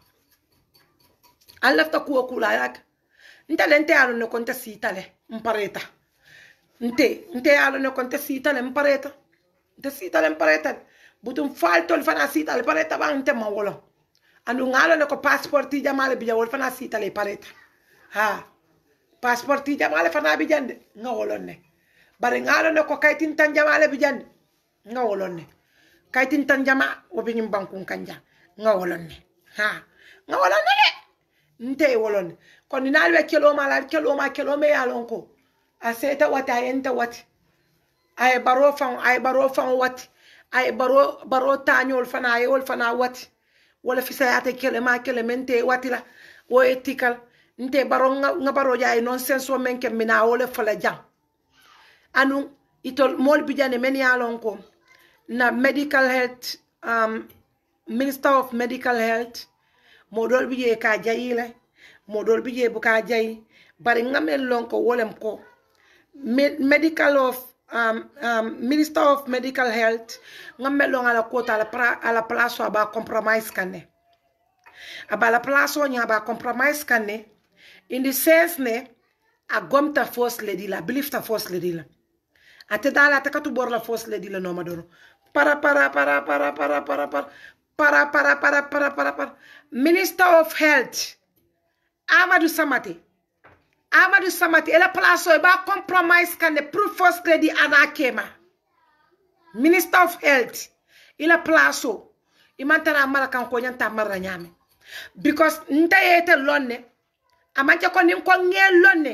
alafta kuwa kula yak ntale nte alo ne konta sitale mpareta nte nte alo ne konta sitale mpareta nte sitale mpareta butum faltol fana sitale pareta ba nte ma wolo andu ngalo ne ko passport ti jamale bi jawol fana sitale pareta ha passport ti jamale fana bi jande nga wolon ne bare ngalo ne ko kaytin tan jamale bi jande nga wolon ne kaytin tan jama obi nyim bankun kanja nga wolon ne ha nga wolon ne nte wolon kon ni nalwe kelo mala kelo ma kelo me yalon ko aseta wata yenta wati ay baro fan ay baro fan wati ay baro baro tañol fana ay wol fana wati wala fi sayate kele ma kele mente watila wo ethical nte baro nga baro jaay non senso men kem mina wala fala jang anu itol mol bijane men yalon ko na medical health um minister of medical health modol bije ka jayile modol bije buka jay bari ngamel lon ko wolem ko medical of um, um, minister of medical health ngamel lon ala kota ala pra ala place aba compromise kanne aba la place nya ba compromise kanne in the sense ne a gomta first lady la believe ta first lady la ate dala ta katu bor la first lady la no madoro para para para para para para para para para para para para para minister of health Amadou Samate Amadou Samate ela place e ba compromise kanne pour first lady ana kema minister of health ila place imantara mara kan ko nyanta mara nyame because nta yete lonne amanje ko nin ko ngel lonne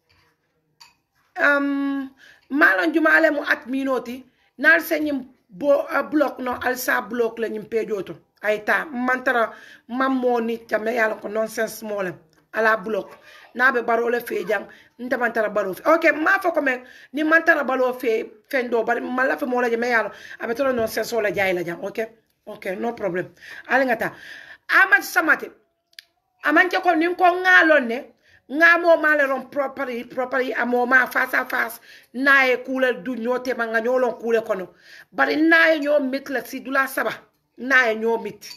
um malon jumale mu at minoti nal senyim bo uh, block no alsa block la nyim pejoto ayta mantara mamoni tame yalla ko nonsense mole ala block nabe barole fe jang nta mantara baro fe okay ma fa ko men ni mantara balo fe fendo bari mala fe mola jame yalla abetoro nonsense wala jay la jang okay okay no problem ali ngata Amad Samate amanje ko nin ko ngalon ne ngamo maleron properly properly amoma face à face nae kule du nyote manga nyolon kule kono bari nae nyo mit la si dula saba nae nyo mit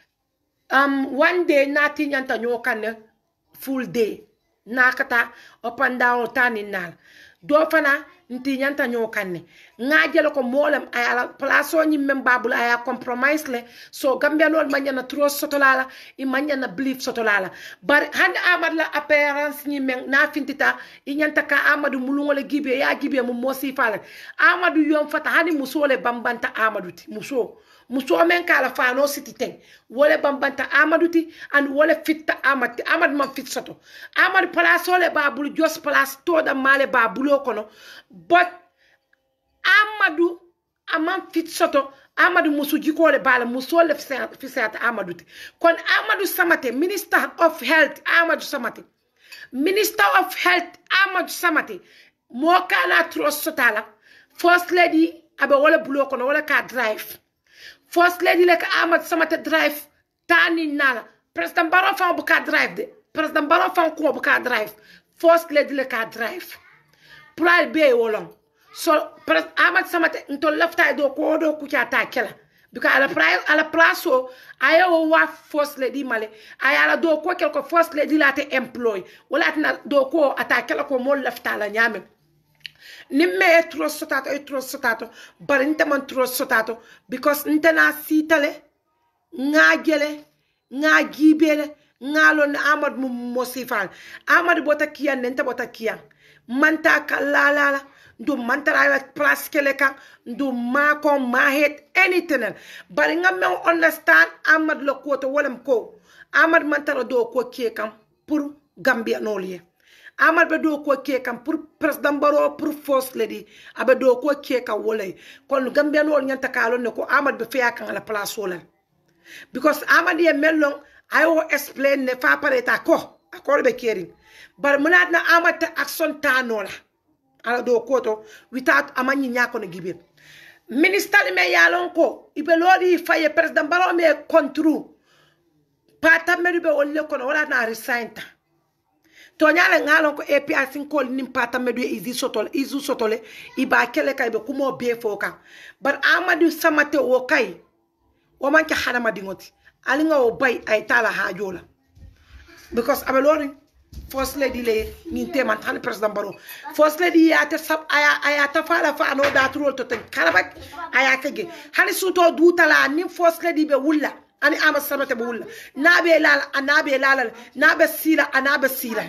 um one day nati nyanta nyo kanne full day nakata up and down tani nal do fana nti nyanta nyo kanne ngajelo ko molam ay ala place ni membabul ay compromise le so Gambia non manyana tro sotolala i manyana belief sotolala bar hande amad la appearance ni men na fintita i nyanta ka Amadou mulungole gibe ya gibe mu mosi fala Amadou yom fata hani musole bambanta Amadou ti muso muso men kala fano siti ten wole bambanta Amadou ti and wole fitta Amad Amad man fit soto Amad place ole babul jos place to da male babulo kono but Amadou amam fit soto Amadou musu jikole bala muso le fisata Amadou ti kon Amadou Samate minister of health Amadou Samate minister of health Amadou Samate mo kana tros sotala first lady abe wala bulo kono wala ka drive first lady like Amadou Samate drive tani nala president Barrow fa bu ka drive de president Barrow fa ko bu ka drive first lady le ka drive pral be wolong so Amadou Samate nto lafta do ko do ku ta kela because ala price ala plaso ayo wa first lady male ayala do ko kel ko first lady la te employ wala tna do ko ata kela ko mo lafta la nyame nimme tro sotato e tro sotato barinte man tro sotato because ntena sitale ngagele ngagibele ngalon Amadou mu mosifal Amadou bota kiyan nenta bota kiyan manta kalala do mantara la place kele kan do ma ko ma het anything bari nga me understand Amadou lo ko to wolem ko Amadou mantara do ko ke kam pour Gambia no liye Amadou be do ko ke kam pour president Barrow pour first lady abe do ko ke ka wolay kon Gambia no nyanta kalo ne ko Amadou be fiya kan la place wala because Amadou ye melong ayo explain ne fa pareta ko akor be kering bar munat na Amadou action tanola ala do koto without amanyi nyako ne gibe minister me yalon ko ibe lori faye president Barrow me kontru pata me be wolle ko wala na resign ta to nyale ngalon ko A P R sin ko nim pata me do izi sotole izu sotole iba kele kay be kumo be foka bar Amadou Samate wo kay o manke hanama dingoti alinga o bay ay tala hajola because abe lori first lady le ninte man tan president Barrow first lady ya ta sab aya aya ta fala fa no that role to ten karabak aya kage hani suto dutala ni first lady be wulla ani Amadou Samate be wulla nabe lala anabe lala nabe sila anabe sila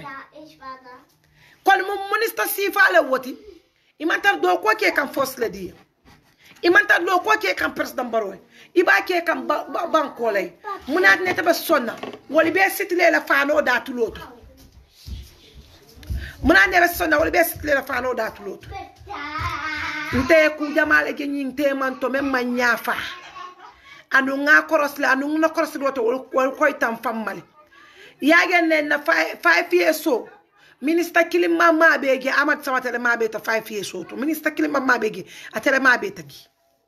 kon mo minister sifa le woti imantar do ko ke kan first lady imantar do ko ke kan president Barrow iba ke kan banko lay munat ne ta be sonna woli be sitile la fa no that role muna nebe sonna wala be sitle la fano da tuloto nte ku jamale je nyin te man to mem man nyafa anu nga korosle anu na korosle woto wol koy tam fammal yagen nen na five years so minister kilim mama bege amad sawatele mabe ta five years so to minister kilim mama bege atele mabe tagi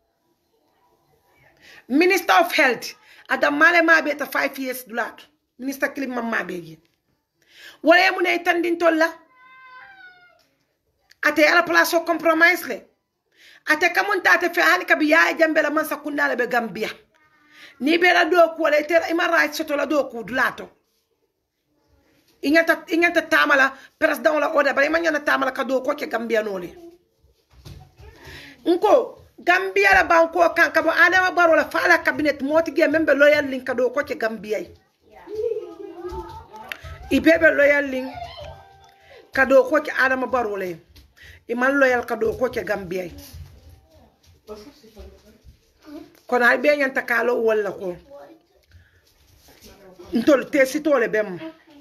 minister of health adam male mabe ta five years dulat minister kilim mama bege wala mu ne tandin tolla ate ala place o compromise le ate kamunta ate fe hani kabi ya jambe la man sakunda le be Gambia ni be la do ko wala ite ima right soto la do ko dulato ingata ingata tamala president la oda bari manyana tamala ka do ko ke Gambia nole nko Gambia la banko kan ka bo adama baro la fala cabinet moti ge membe loyal link ka do ko ke Gambia ibebe loyal link ka do ko ke adama baro le iman loyal ka do ko ke Gambia kono ay be ñanta kalo wala ko ntol te sitole bem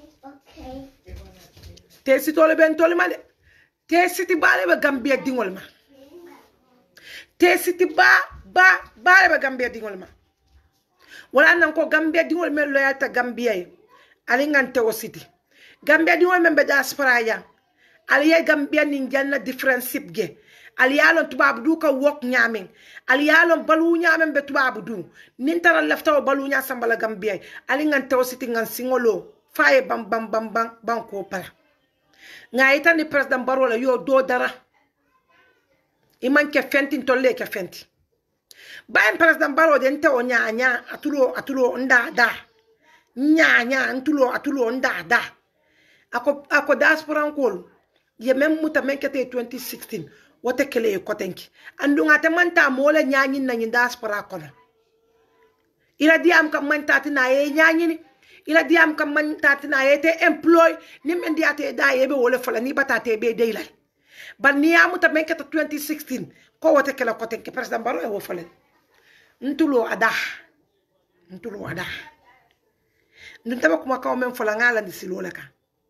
te sitole ben tol ma de te siti bale be Gambia dingol ma te siti ba ba bale be Gambia dingol ma wala nan ko Gambia dingol men loyal ta Gambia ali ngante o siti Gambia dingol men be diaspora ya ali ya Gambia ni janna difference ge ali yalon tubabu du ka wok nyamin ali yalon balu nyamen be tubabu du nin tara lafta balu nya sambala Gambia ali ngan taw siti ngan singolo faye bam bam bam bam bam ko pala ngay tan ni president Barrow la yo do dara iman ke fenti tolle ke fenti bayen president Barrow den taw nya nya atulo atulo nda da nya nya ntulo atulo nda da ako ako diaspora ngol ye mem muta menkete twenty sixteen wote kele ko tenki andunga te manta mole nyaanyi na nyi diaspora kono ila diam kam manta tina ye nyaanyi ila diam kam manta tina ye te employ nim endi ate da yebe wole fola ni batate be dey lay ban ni amu ta menkete twenty sixteen ko wote kele ko tenki president Barrow e wo fola ntulo ada ntulo ada ndaba kuma ka men fola ngala ndi silola ka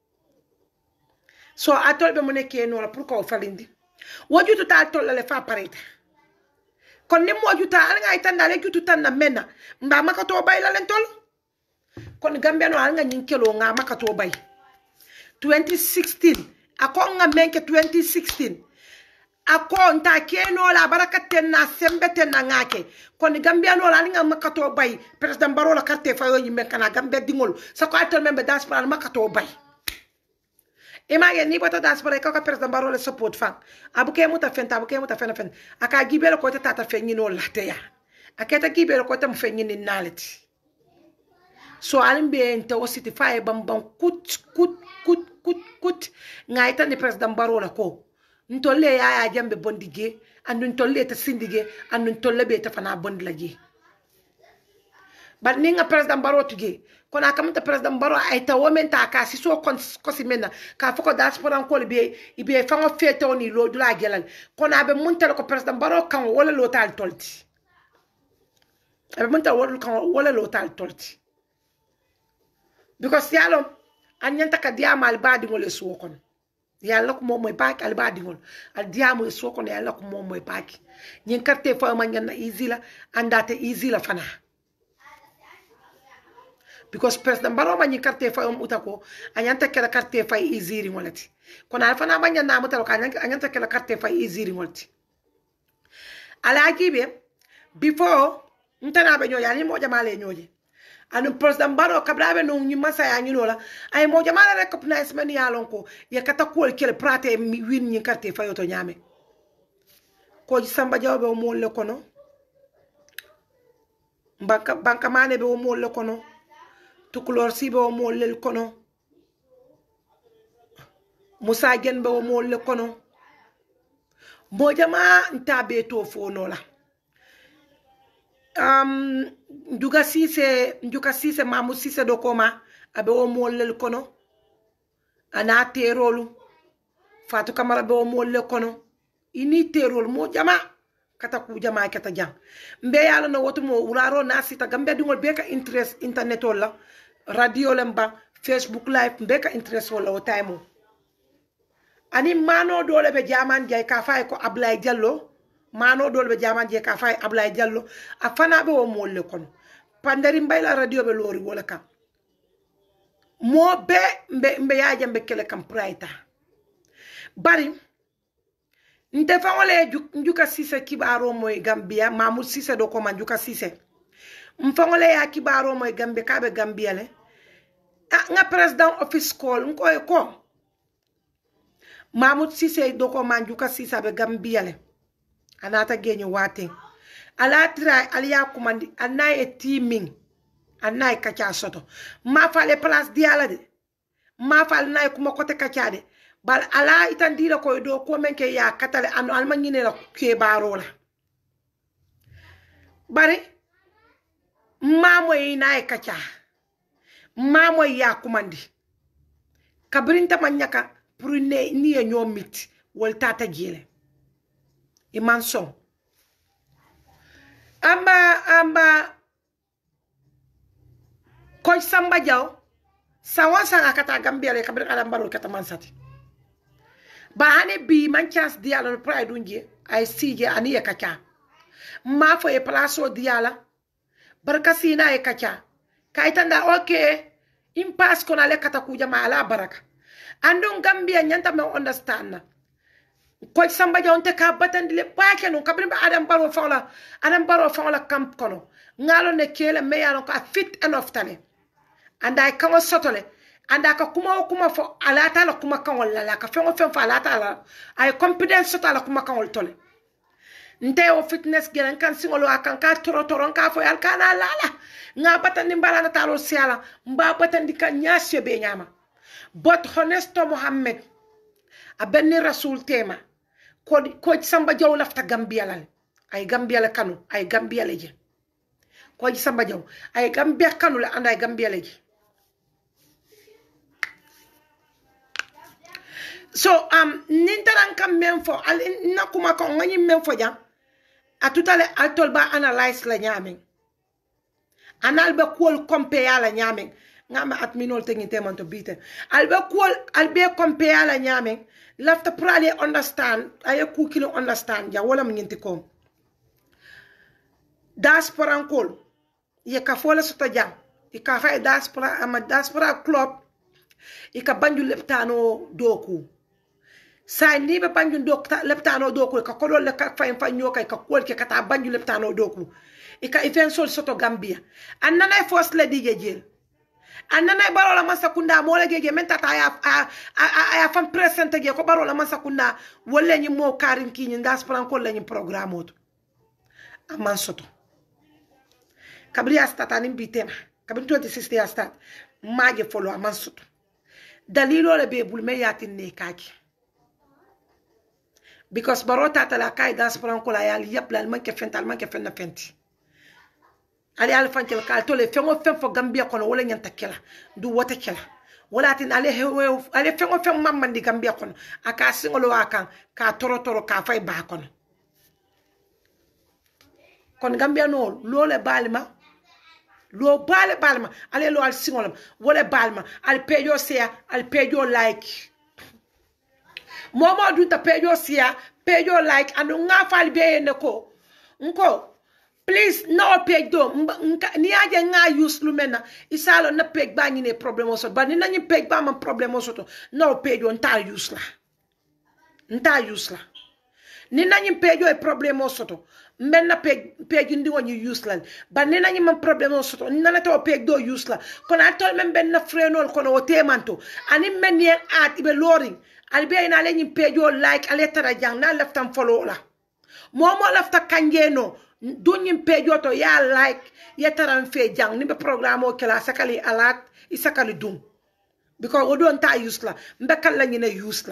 so atol be mone ke no la pour ko falindi wajutu ta tolla le fa pareta kon ni mojuta al nga itanda le jutu tan na mena mba makato bay la len tol kon Gambia no al nga nyinkelo nga makato bay twenty sixteen ako nga menke twenty sixteen ako nta keno la barakaten na sembeten na ngake kon Gambia no al nga makato bay president Barrow la carte fa yo yimbe kana Gambia dingol sa ko atol membe diaspora makato bay image ni bota diaspora ka ka president Barrow le support fan abuke muta fenta abuke muta fena fen aka gibelo ko tata fenyi no latte ya aketa gibelo ko tam fenyi ni naleti so alimbe ente ositi faye bam bam kut kut kut kut kut ngaita ni president Barrow la ko ntolle ya ya jambe bondige andu ntolle ta sindige andu ntolle be ta fana bondi la ji but ninga president Barrow tuge kona kamta president Barrow ay ta women ta ka si so kon ko si mena ka foko diaspora ko be ibe fango feto ni lo dula gelal kona be muntal ko president Barrow kan wala lo tal tolti abe muntal wala kan wala lo tal tolti because yalo anyanta ka diama al badi ngole so kon yalla ko mom moy pak al badi ngol al diama so kon yalla ko mom moy pak nyin carte fa man na easy la andate easy la fana because president Barrow mani carte fa um utako anyanta kala carte fa iziri ngolati kona alfana manya na mutalo anyanta kala carte fa iziri ngolati ala kibe before ntana be nyoya ni mo jamale nyoje anu president Barrow kabrabe no nyi masa ya nyinola ay mo jamale recognize man ya lonko ya kata ko kele prate win nyi carte fa yoto nyame ko samba jawbe mo le kono banka banka mane be mo le kono tukulor sibe o molel kono musa gen be o molel kono mojama ntabe to fono la um njuga sise njuga sise mamu sise do koma abe o molel kono ana terolu fatu kamara be o molel kono ini terol mojama kata ku jama kata jam mbe yalla no woto mo wuraro nasita gambe dingol be ka interest internet wala radio lemba Facebook live mbe ka interest wala o time ani mano dole be jaman jay ka fay ko Ablay Diallo mano dol be jaman je ka fay Ablay Diallo a fana be o molle kono pandari mbayla radio be lori wala kam mo be mbe mbe yaaje mbe kele kam praita bari nte fangole njuka sise kibaro moy Gambia Mamoud Sise do ko man njuka sise mfangole ya kibaro moy Gambia kabe Gambia le nga president office call nko e ko Mamoud Sise do ko man njuka sise be Gambia le anata genyo wate ala tra aliya kumandi anay teaming anay kacha soto ma fale place diala de ma fal nay kuma kote kacha de bal ala itandira ko do ko men ke ya katale anu almanyine la ke barola bari mamo ina e kacha mamo ya kumandi kabrinta manyaka pour ne ni e nyomit wol tata jile iman son amba amba koy Samba Jaw sawa sanga kata Gambia le kabir ala mbaro kata mansati ba hane bi man chance diala pride unje ay sije ani ya kacha ma fo e plaso diala barka sina e kacha kaitanda okay impasse kona le kata kuja ma ala baraka andon Gambia nyanta me understand koy Samba Jaw te ka batandi le paake no kabir ba adam baro fawla adam baro fawla camp kono ngalo ne kele me ya no ka fit enough tane anda kango sotole anda ka kuma kuma fo alata la kuma kango la ka fengo fen fo alata la ay confidence sota la kuma kango tole nte o fitness gelen kan singolo akan ka toro toro ka fo yal kana lala nga batandi mbala na talo siala mba batandi kan nyasye be nyama but honesto Muhammad abenni rasul tema ko ko Samba Jaw lafta Gambia la ay Gambia la kanu ay Gambia la je ko Samba Jaw ay Gambia kanu la anda ay Gambia la je so um nintaran kam men fo al nakuma ko ngani men fo jam atutale altol ba analyze la nyamen anal be kol compare la nyamen ngama at minol tengi temanto bite al be kol al be compare la nyamen lafta prale understand ay ku kilo understand ja wala minti ko diaspora kol ye ka fola sota jam e ka fa diaspora ama diaspora club e ka banju leptano doku say ni be banju dokta leptano doku ka kolol le ka fay fa nyoka ka kol ke kata banju leptano doku e ka event sol soto Gambia annana force le dige jel annana barola masakunda mo le gege men tata ya ya fam presente ge ko barola masakunda wolle ni mo karin ki ni diaspora ko le ni programme oto aman soto kabri astata ni bitema kabri twenty-six ya stat maje follow aman soto dalilo le be bulme yatin ne kaki because barota tala kai diaspora ko la yali yap la man ke fental man ke fenna fenti ali al fankel kal to le fengo fen fo Gambia kono wala nyanta kela du wota kela wala tin ale hewe ale fengo fen mamman di Gambia kono aka singolo akan ka toro toro ka fay ba kono kon Gambia no lo le balma lo bale balma ale lo al singolo wala balma al pejo sia al pejo like momo dunta pejo sia pejo like anu nga fal be ne ko nko please no page do ni aje nga use lumena isalo na page ba ni ne problem oso ba ni na ni page ba man problem oso to no page on ta use la nta use la ni na ni page o problem oso to men na page page ndi woni use la ba ni na ni man problem oso to na na to page do use la kono atol men ben na frenol kono o temanto ani men ni at ibe loring albe ina le ni page o like ale tara jang na leftam follow la momo lafta kanjeno dunyin pejo to ya like yetaran fe jang ni be programme o kala sakali alat isakali dum because o don ta use la mbekal la nyine use la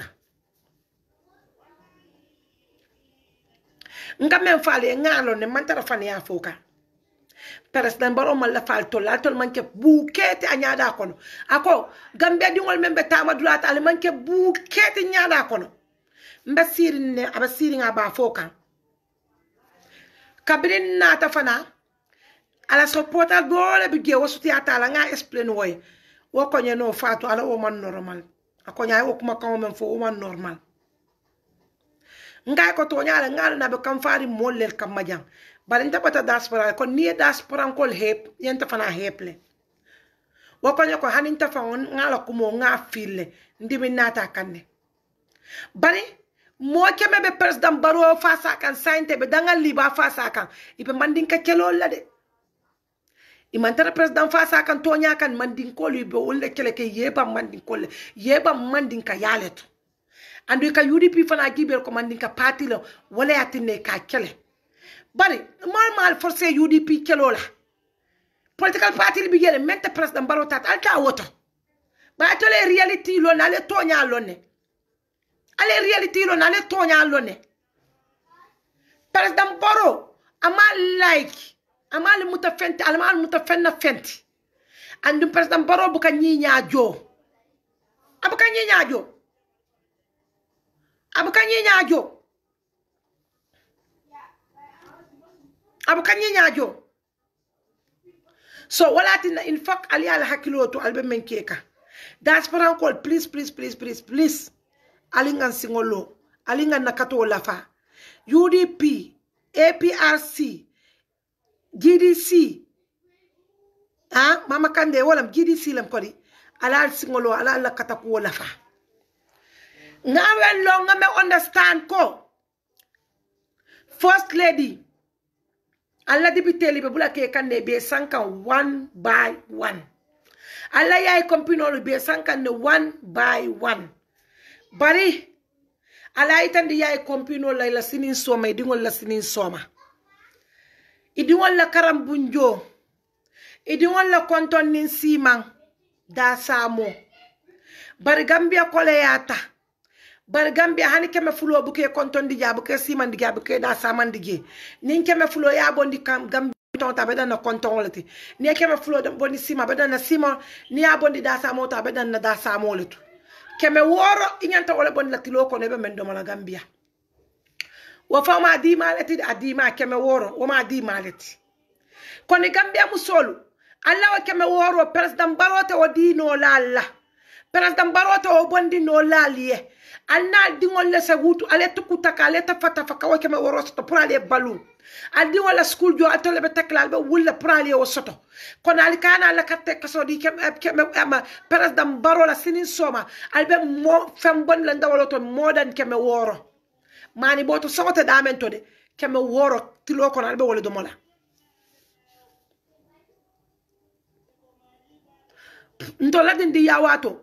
ngam fale ngalo ne mantara fane ya foka president baro mal la fal to la tol manke bukete anyada kono ako Gambia dingol membe tama dulata al manke bukete nyada kono mbe sirin ne aba sirin aba foka kabrin nata fana ala supporta dole bi ge wosuti atala nga explain woy wo ko nyeno fatu ala wo man normal akonya wo kuma kan men fo wo man normal ngai ko to nyaala ngal na be kam fari mollel kam majang bari nta bata diaspora ko ni diaspora ko hep yenta fana heple wako nyako haninta fa ngala ko mo nga fille ndimi nata kanne bari mo keme be president baro fasa kan sainte be dangal liba fasa kan ibe mandin ka kelo la de imantara president fasa kan to nya kan mandin ko li be wolle kele ke yeba mandin ko le yeba mandin ka yaleto andu ka U D P fana gibel ko mandin ka parti lo wala atine ka kele bari mal mal forcé U D P kelo la political party bi gele mente president baro tat alta woto ba to le reality lo na le to nya lo ne ale reality lo na le to nya lo ne president baro ama like ama le mutafenti alma mutafenna fenti andu president baro bu ka nyi nyaajo abu ka nyi nyaajo abu ka nyi nyaajo abu ka nyi nyaajo so wala tin in fact ali ala hakilo to albe men keka diaspora call please please please please please alingan singolo alingan nakato lafa U D P A P R C G D C ah mama kande wala G D C lam kodi ala singolo ala la kataku lafa ngawe lo ngame understand ko first lady alla dibiteli be bula ke kanne be sankan one by one alla yay kompinolo be sankan ne one by one bari ala itandi yay kompinolo la sinin soma idingol la sinin soma idingol la karambunjo idingol la konton nin simang da samo bari Gambia koleyata bari Gambia hani keme fulo buke konton di jabu ke siman di jabu ke da saman di nin keme fulo ya bondi kam Gambia ton ta beda na konton lati ni keme fulo bondi sima beda na sima ni ya bondi da samo ta beda na da samo letu keme woro inyanta wala bondi lati loko ne be men do mala Gambia wa fa ma di malati adi ma keme woro wa ma di malati koni Gambia musolu alla wa keme woro president barote o di no lalla president barote o bondi no laliye alna dingol le sagutu ale tukuta ka ale tafata faka wa keme woro soto pour ale balu adi wala school jo atole be taklal be wulla pour ale o soto kono al kana la katte kaso di keme keme ama president barola sinin soma albe mo fem bon la ndawolo to modern keme woro mani boto sote damento de keme woro tilo kono albe wala do mola ndola dindi yawato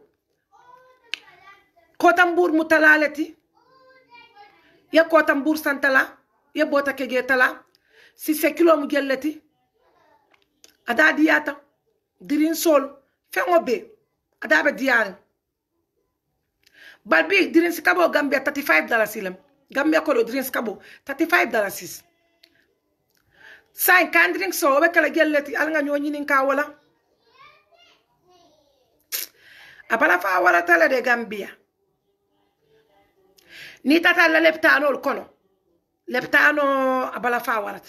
Kotambur mutalaleti ya Kotambur santala ya bota kege tala si se kilo mu gelleti ada diata dirin sol fengo be ada be diare balbi dirin skabo Gambia thirty-five dollars ilam Gambia ko dirin skabo thirty-five dollars sai kan drink so be kala gelleti al nga nyoni nin ka wala abala fa wala tala de Gambia ni tata la leptano kono leptano abala fa warata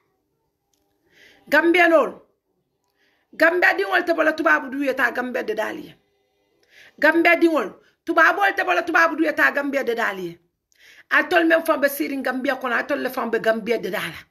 Gambia nol Gambia dingol te bala tubabu du yeta Gambia de daliye Gambia dingol tubabu te bala tubabu du yeta Gambia de daliye atol même fambe siri Gambia kono atol le fambe Gambia de dala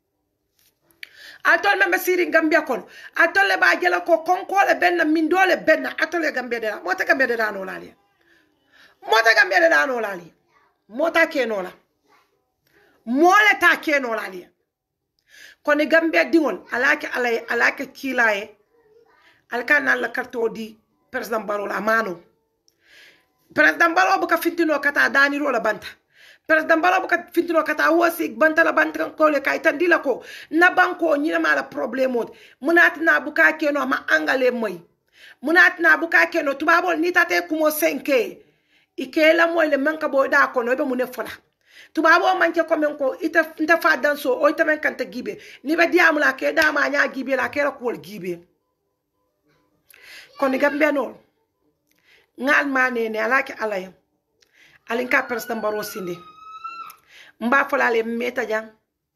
atol même siri Gambia kono atol le ba jela ko konko le benna min dole benna atol le Gambia de dala mota Gambia de dano laliye mota Gambia de dano laliye mota kenola mole ta kenola li koni Gambia dingol alake alay alake kilaye alkana la karto di president Barrow la mano president Barrow buka fintino kata dani rola banta president Barrow buka fintino kata wosi banta la banta ko le kay tandila ko na banko nyina mala problème munat na buka keno ma angale moy munat na buka keno tubabol ni tate kumo cinq ikela moyle manka bo da ko no be mu ne fola tubabo manke ko men ko ita nta fa danso o ita men kanta gibe ni be diamu la ke da ma nya gibe la ke ra ko gibe ko ni Gambia no ngal mane ne alake alay alin ka president Barrow sinde mba fola le meta jang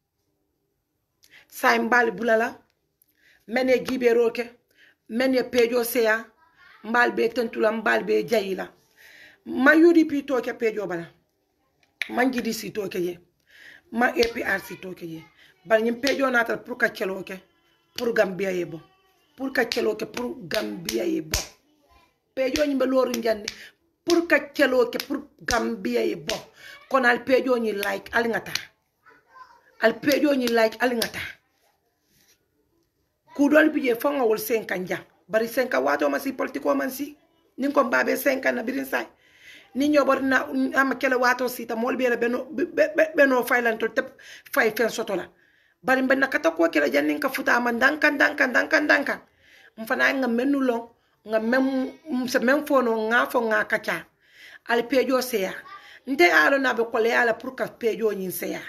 say mbal bulala mene gibe roke mene pejo seya mbal be tentula mbal be jayila ma U D P to ke pejo bala man jidi si to ke ye ma A P R C to ke ye bar ñim pejo natal pour ka celo ke pour Gambia ye bo pour ka celo ke pour Gambia ye bo pejo ñi be loru njande pour ka celo ke pour Gambia ye bo kon al pejo ñi like al ngata al pejo ñi like al ngata ku dol biye fonga wol senka nja bari senka wato ma si politiko man si nin ko babe senka na birin sai ni ñobor na am kele wato si ta mol bele beno beno faylan to tep fay fen sotola bari ben nakata ko kele jannin ka futa man dankan dankan dankan dankan mfana nga menu long nga mem se mem fono nga fo nga kacha al pejo seya nte alo na be ko le ala pour ka pejo nyin seya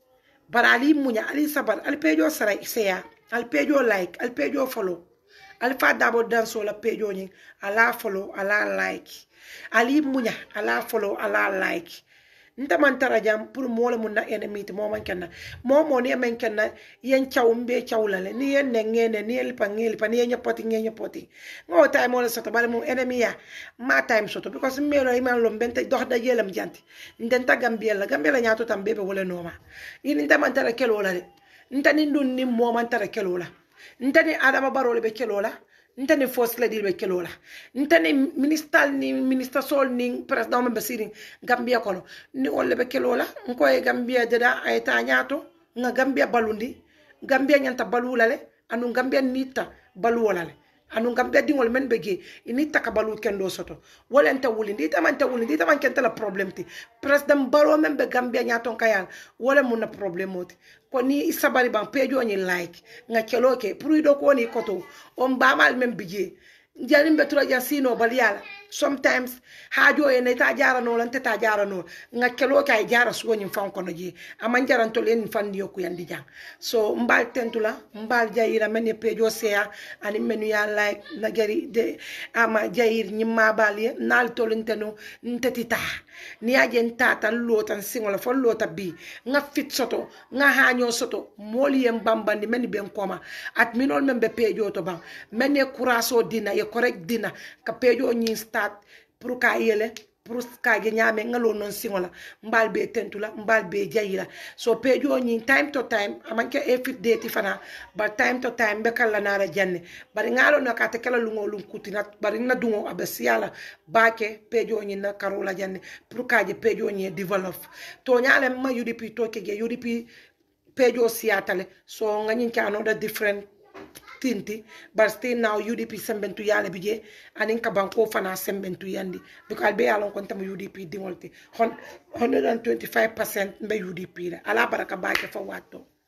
barali munya ali sabar al pejo sara seya al pejo like al pejo follow al Fatoumata Danso la pejo nyin ala follow ala like ali munya ala follow ala like nta man tarajam pour mo le mun na enemy te mo man kenna mo mo ne men kenna yen chaw mbe chawlale ni yen ne ngene ni el pangeli pan yen poti ngene poti ngo tay mo le soto bale mo enemy ya ma time soto because me lo iman lo bente dox da yelam janti ndenta Gambia la Gambia la nyaato tam bebe wala noma yin nta man tara kelo la de nta ni ndun ni mo man tara kelo la nta ni Adama Barrow le be kelo la nta ni force la di be kelo la nta ni minister ni minister sol ni president mo besiri Gambia kono ni wolle be kelo la nko e Gambia deda ay ta nyaato nga Gambia balundi Gambia nyanta balulale anu Gambia nita baluwalale anu Gambia dingol men bege inita ka balu kendo soto wala nta wuli ndita man ta wuli ndita man kenta la problem ti president Barrow men be Gambia nyaaton kayal wala mun na problem moti ko ni isabari ban pejo ni like nga kelo ke pruido ko ni koto on bamal men bige jarim be tura jasino baliala sometimes hajo e ne ta jara no lan ta jara no nga kelo kay jara so ni fan ko no ji aman jaran to len fan yoku yandi jang so mbal tentula mbal jayira men pejo sea ani menu ya like na gari de ama jayir ni mabali nal to len teno ntetita ni ajen tata lotan singola fo lota bi nga fit soto nga hanyo soto moli yem bambandi men ben koma at minol men be pejo to ban men e kuraso dina e correct dina ka pejo ni start pour ka yele pour ka ge nyame ngalo non singola mbal be tentula mbal be jayira so pejo ni time to time amanke e fit date fana but time to time be kala nara janne bari ngalo no ka te kala lungo lum kutina bari na dungo abesiala bake pejo ni na karola janne pour ka je pejo ni develop to nyale ma U D P to ke ge U D P pejo siatale so ngani ka no da different tinti but still now U D P sembentu yale bije anin ka banko fana sembentu yandi because be alon kon tam U D P dingolti one hundred twenty-five percent mbe U D P la ala baraka baake fa watto